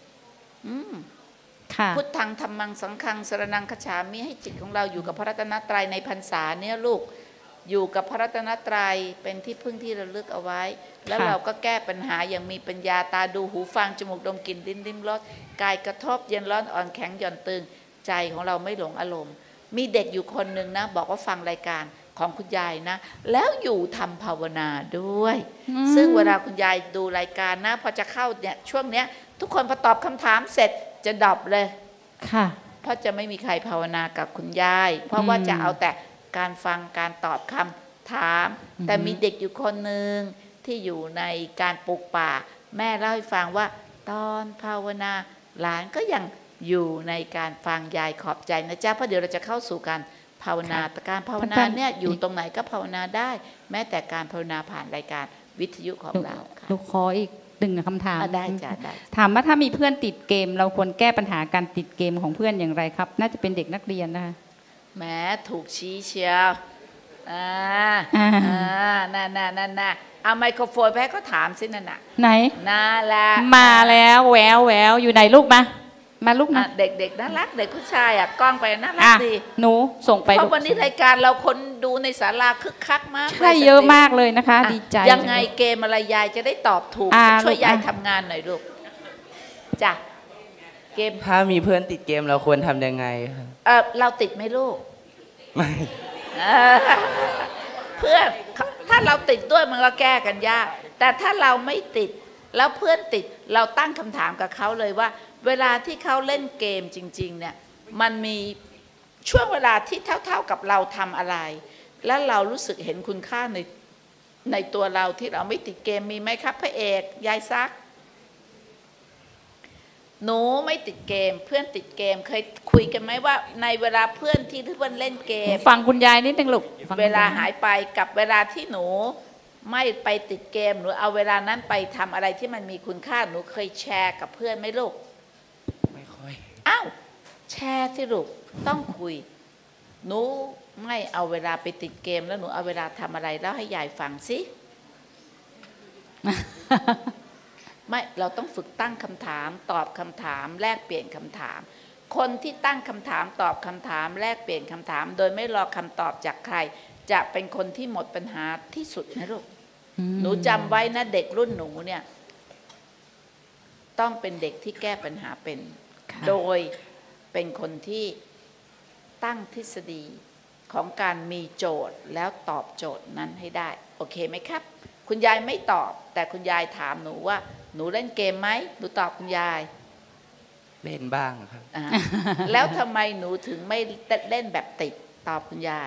พุทธังธัมมังสังฆังสรณังคัจฉามิให้จิตของเราอยู่กับพระรัตนตรัยในพรรษาเนี่ยลูกอยู่กับพระรัตนตรัยเป็นที่พึ่งที่ระลึกเอาไว้แล้วเราก็แก้ปัญหาอย่างมีปัญญาตาดูหูฟังจมูกดมกลิ่นลิ้นลิ้มรสกายกระทบเย็นร้อนอ่อนแข็งหย่อนตึงใจของเราไม่หลงอารมณ์มีเด็กอยู่คนหนึ่งนะบอกว่าฟังรายการของคุณยายนะแล้วอยู่ทำภาวนาด้วยซึ่งเวลาคุณยายดูรายการนะพอจะเข้าเนี่ยช่วงเนี้ยทุกคนพอตอบคำถามเสร็จจะดับเลยค่ะเพราะจะไม่มีใครภาวนากับคุณยายเพราะว่าจะเอาแต่การฟังการตอบคำถามแต่มีเด็กอยู่คนหนึ่งที่อยู่ในการปลูกป่าแม่เล่าให้ฟังว่าตอนภาวนาหลานก็ยังอยู่ในการฟังยายขอบใจนะจ๊ะเพราะเดี๋ยวเราจะเข้าสู่การภาวนาแต่การภาวนาเนี่ยอยู่ตรงไหนก็ภาวนาได้แม้แต่การภาวนาผ่านรายการวิทยุของเราค่ะลูกขออีก1 คำถามได้จ้ะได้ถามว่าถ้ามีเพื่อนติดเกมเราควรแก้ปัญหาการติดเกมของเพื่อนอย่างไรครับน่าจะเป็นเด็กนักเรียนนะคะแม้ถูกชี้เชียวน่ะเอาไมโครโฟนไปให้เขาถามสินั่นน่ะไหนน่าละมาแล้วแววอยู่ไหนลูกมาลูกนะเด็กน่ารักเด็กผู้ชายกล้องไปน่ารักดีหนูส่งไปเพราะวันนี้รายการเราคนดูในศาลาคึกคักมากใช่เยอะมากเลยนะคะดีใจยังไงเกมอะไรยายจะได้ตอบถูกช่วยยายทำงานหน่อยลูกจ้ะเกมถ้ามีเพื่อนติดเกมเราควรทำยังไงครับเราติดไหมลูกไม่เพื่อนถ้าเราติดด้วยมันก็แก้กันยากแต่ถ้าเราไม่ติดแล้วเพื่อนติดเราตั้งคำถามกับเขาเลยว่าเวลาที่เขาเล่นเกมจริงๆเนี่ยมันมีช่วงเวลาที่เท่าๆกับเราทำอะไรแล้วเรารู้สึกเห็นคุณค่าในตัวเราที่เราไม่ติดเกมมีไหมครับพระเอกยายซักหนูไม่ติดเกมเพื่อนติดเกมเคยคุยกันไหมว่าในเวลาเพื่อนที่เพื่อนเล่นเกมฟังคุณยายนิดนึงลูกเวลาหายไปกับเวลาที่หนูไม่ไปติดเกมหนูเอาเวลานั้นไปทำอะไรที่มันมีคุณค่าหนูเคยแชร์กับเพื่อนไหมลูกไม่ค่อยอ้าวแชร์สิลูกต้องคุยหนูไม่เอาเวลาไปติดเกมแล้วหนูเอาเวลาทำอะไรแล้วให้ยายฟังสิ ไม่เราต้องฝึกตั้งคำถามตอบคำถามแลกเปลี่ยนคำถามคนที่ตั้งคำถามตอบคำถามแลกเปลี่ยนคำถามโดยไม่รอคำตอบจากใครจะเป็นคนที่หมดปัญหาที่สุดนะลูกหนูจำไว้นะเด็กรุ่นหนูเนี่ยต้องเป็นเด็กที่แก้ปัญหาเป็นโดยเป็นคนที่ตั้งทฤษฎีของการมีโจทย์แล้วตอบโจทย์นั้นให้ได้โอเคไหมครับคุณยายไม่ตอบแต่คุณยายถามหนูว่าหนูเล่นเกมไหมหนูตอบคุณยายเล่นบ้างครับแล้วทำไมหนูถึงไม่เล่นแบบติดตอบคุณยาย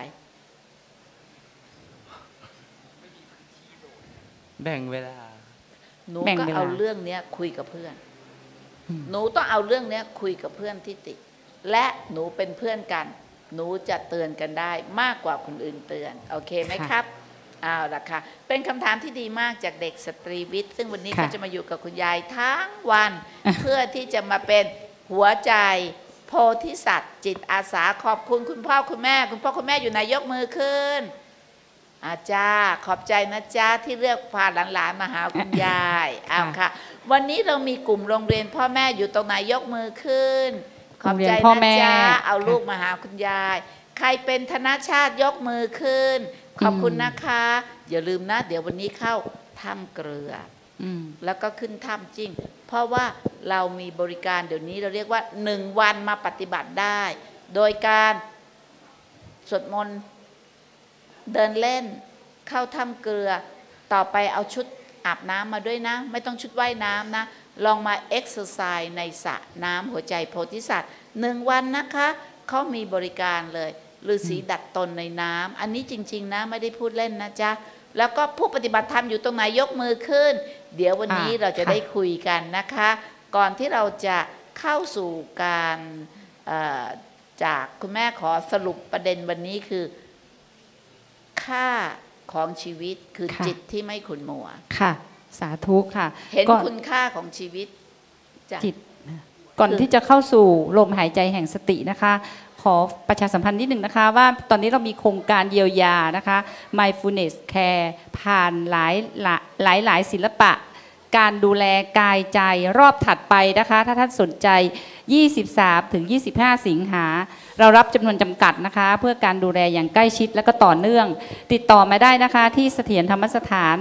แบ่งเวลาหนูก็เอาเรื่องนี้คุยกับเพื่อนหนูต้องเอาเรื่องนี้คุยกับเพื่อนที่ติดและหนูเป็นเพื่อนกันหนูจะเตือนกันได้มากกว่าคนอื่นเตือนโอเคไหมครับเอาล่ะค่ะเป็นคำถามที่ดีมากจากเด็กสตรีวิทย์ซึ่งวันนี้เขาจะมาอยู่กับคุณยายทั้งวันเพื่อที่จะมาเป็นหัวใจโพธิสัตว์จิตอาสาขอบคุณคุณพ่อคุณแม่คุณพ่อคุณแม่อยู่ไหนยกมือขึ้นอาจารย์ขอบใจนะจ๊ะที่เลือกพาหลานๆมาหาคุณยายเอาค่ะวันนี้เรามีกลุ่มโรงเรียนพ่อแม่อยู่ตรงไหนยกมือขึ้นขอบใจนะจ๊ะเอาลูกมาหาคุณยายใครเป็นธนชาติยกมือขึ้นขอบคุณนะคะอย่าลืมนะเดี๋ยววันนี้เข้าถ้ำเกลือแล้วก็ขึ้นถ้ำจริงเพราะว่าเรามีบริการเดี๋ยวนี้เราเรียกว่า1 วันมาปฏิบัติได้โดยการสวดมนต์เดินเล่นเข้าถ้ำเกลือต่อไปเอาชุดอาบน้ำมาด้วยนะไม่ต้องชุดว่ายน้ำนะลองมาเอ็กซ์ไซส์ในสระน้ำหัวใจโพธิสัตว์1 วันนะคะเขามีบริการเลยฤาษีดัดตนในน้ำอันนี้จริงๆนะไม่ได้พูดเล่นนะจ๊ะแล้วก็ผู้ปฏิบัติธรรมอยู่ตรงไหนยกมือขึ้นเดี๋ยววันนี้เราจะได้คุยกันนะคะก่อนที่เราจะเข้าสู่การจากคุณแม่ขอสรุปประเด็นวันนี้คือค่าของชีวิตคือจิตที่ไม่ขุ่นมัวค่ะสาธุค่ะเห็นคุณค่าของชีวิตจิตก่อนที่จะเข้าสู่ลมหายใจแห่งสตินะคะขอประชาสัมพันธ์นิดหนึ่งนะคะว่าตอนนี้เรามีโครงการเยียวยานะคะ Mindfulness Care ผ่านหลายศิลปะการดูแลกายใจรอบถัดไปนะคะถ้าท่านสนใจ23-25 สิงหาเรารับจำนวนจำกัดนะคะเพื่อการดูแลอย่างใกล้ชิดและก็ต่อเนื่องติดต่อมาได้นะคะที่เสถียรธรรมสถาน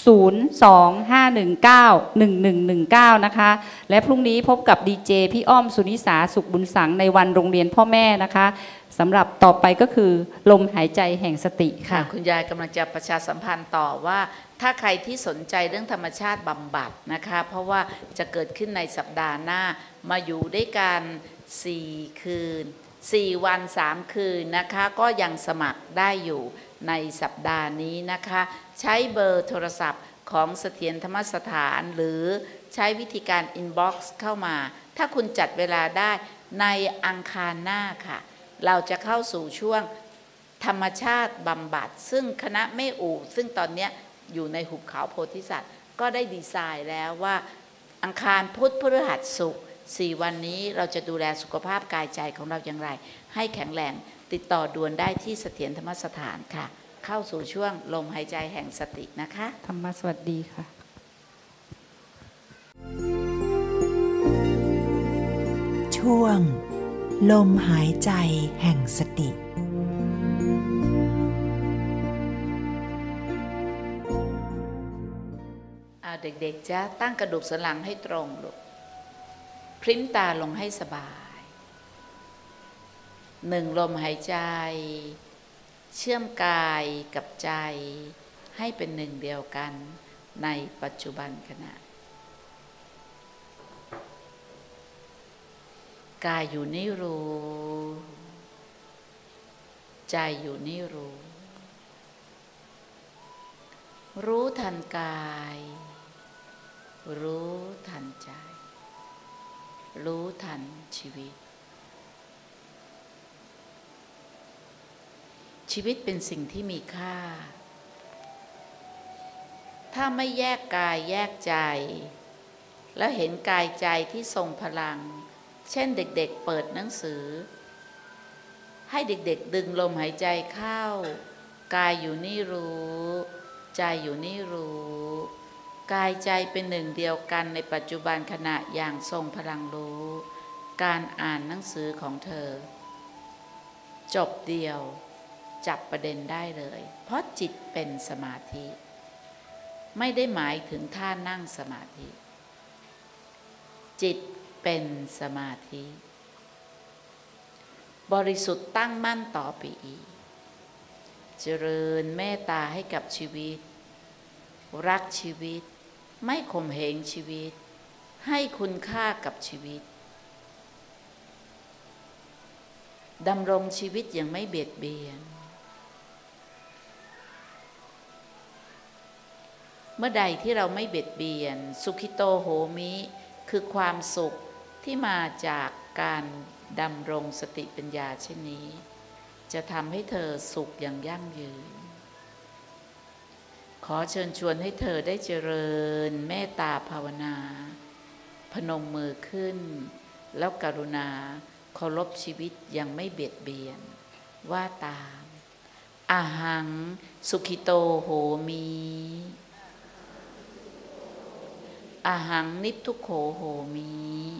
025191119นะคะและพรุ่งนี้พบกับดีเจพี่อ้อมสุนิสาสุขบุญสังในวันโรงเรียนพ่อแม่นะคะสำหรับต่อไปก็คือลมหายใจแห่งสติค่ะคุณยายกำลังจะประชาสัมพันธ์ต่อว่าถ้าใครที่สนใจเรื่องธรรมชาติบำบัดนะคะเพราะว่าจะเกิดขึ้นในสัปดาห์หน้ามาอยู่ด้วยกัน4 คืน4 วัน 3 คืนนะคะก็ยังสมัครได้อยู่ในสัปดาห์นี้นะคะใช้เบอร์โทรศัพท์ของเสถียรธรรมสถานหรือใช้วิธีการอินบ็อกซ์เข้ามาถ้าคุณจัดเวลาได้ในอังคารหน้าค่ะเราจะเข้าสู่ช่วงธรรมชาติบำบัดซึ่งคณะแม่อู่ซึ่งตอนนี้อยู่ในหุบเขาโพธิสัตว์ก็ได้ดีไซน์แล้วว่าอังคารพุธพฤหัสศุกร์4 วันนี้เราจะดูแลสุขภาพกายใจของเราอย่างไรให้แข็งแรงติดต่อด่วนได้ที่เสถียรธรรมสถานค่ะเข้าสู่ช่วงลมหายใจแห่งสตินะคะธรรมสวัสดีค่ะช่วงลมหายใจแห่งสติเด็กๆจะตั้งกระดูกสันหลังให้ตรงลูกพริ้มตาลงให้สบาย1 ลมหายใจเชื่อมกายกับใจให้เป็นหนึ่งเดียวกันในปัจจุบันขณะกายอยู่นี่รู้ใจอยู่นี่รู้ทันกายรู้ทันใจรู้ทันชีวิตชีวิตเป็นสิ่งที่มีค่าถ้าไม่แยกกายแยกใจแล้วเห็นกายใจที่ทรงพลังเช่นเด็กๆเปิดหนังสือให้เด็กๆดึงลมหายใจเข้ากายอยู่นี่รู้ใจอยู่นี่รู้กายใจเป็นหนึ่งเดียวกันในปัจจุบันขณะอย่างทรงพลังรู้การอ่านหนังสือของเธอจบเดียวจับประเด็นได้เลยเพราะจิตเป็นสมาธิไม่ได้หมายถึงท่านั่งสมาธิจิตเป็นสมาธิบริสุทธิ์ตั้งมั่นต่อไปอีกเจริญเมตตาให้กับชีวิตรักชีวิตไม่ข่มเหงชีวิตให้คุณค่ากับชีวิตดำรงชีวิตอย่างไม่เบียดเบียนเมื่อใดที่เราไม่เบียดเบียนสุขิโตโหมิคือความสุขที่มาจากการดำรงสติปัญญาเช่นนี้จะทำให้เธอสุขอย่างยั่งยืนขอเชิญชวนให้เธอได้เจริญเมตตาภาวนาพนมมือขึ้นแล้วกรุณาเคารพชีวิตอย่างไม่เบียดเบียนว่าตามอาหังสุขิโตโหมิอาหังนิพทุโขโหมิ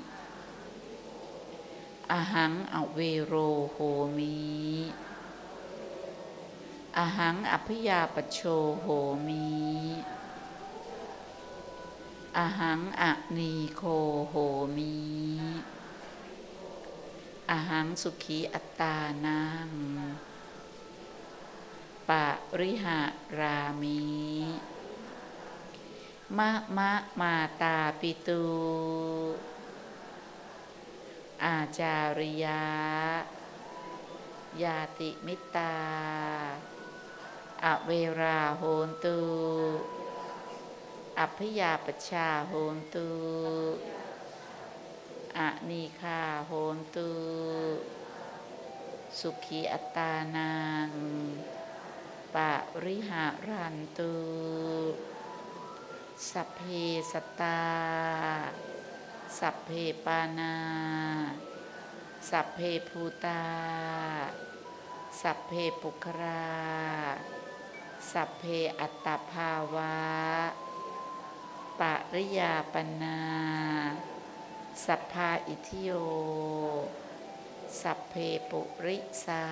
อาหังอเวโรโหมิอาหังอภิยาปโชโหมิอาหังอนีโคโหมิอาหังสุขีอัตตานังปะริหารามิมะมาตาปิตูอาจาริยายาติมิตาอเวราโหนตุอัพยาปชาโหนตุอะนีคาโหนตุสุขีอัตตานังปะริหารันตุสัพเพสัตตาสัพเพปานาสัพเพภูตาสัพเพปุคราสัพเพอัตตภาวะปริยาปนาสัพพาอิทิโยสัพเพปุริสา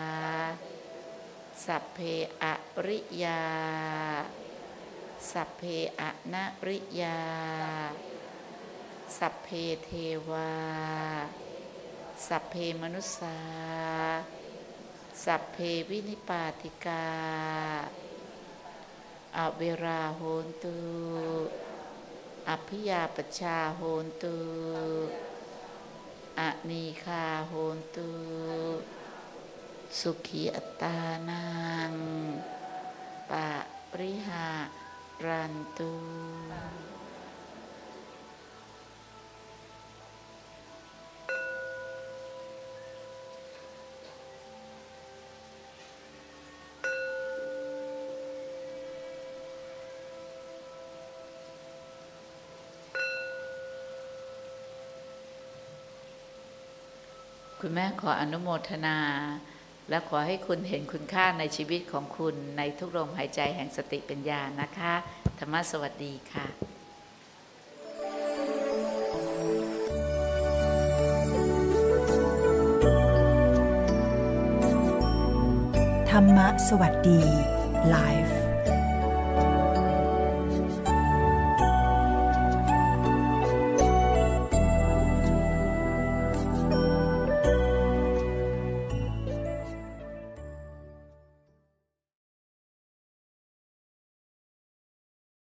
สัพเพอริยาสัพเพอนะริยาสัพเพเทวาสัพเพมนุสสาสัพเพวินิปาติกาอเวราโหนตุอภิยาปชาโหนตุอะนีคาโหนตุสุขีอัตตานังปะริหารันตุคุณแม่ขออนุโมทนาและขอให้คุณเห็นคุณค่าในชีวิตของคุณในทุกลมหายใจแห่งสติปัญญานะคะธรรมะสวัสดีค่ะธรรมะสวัสดีไลฟ์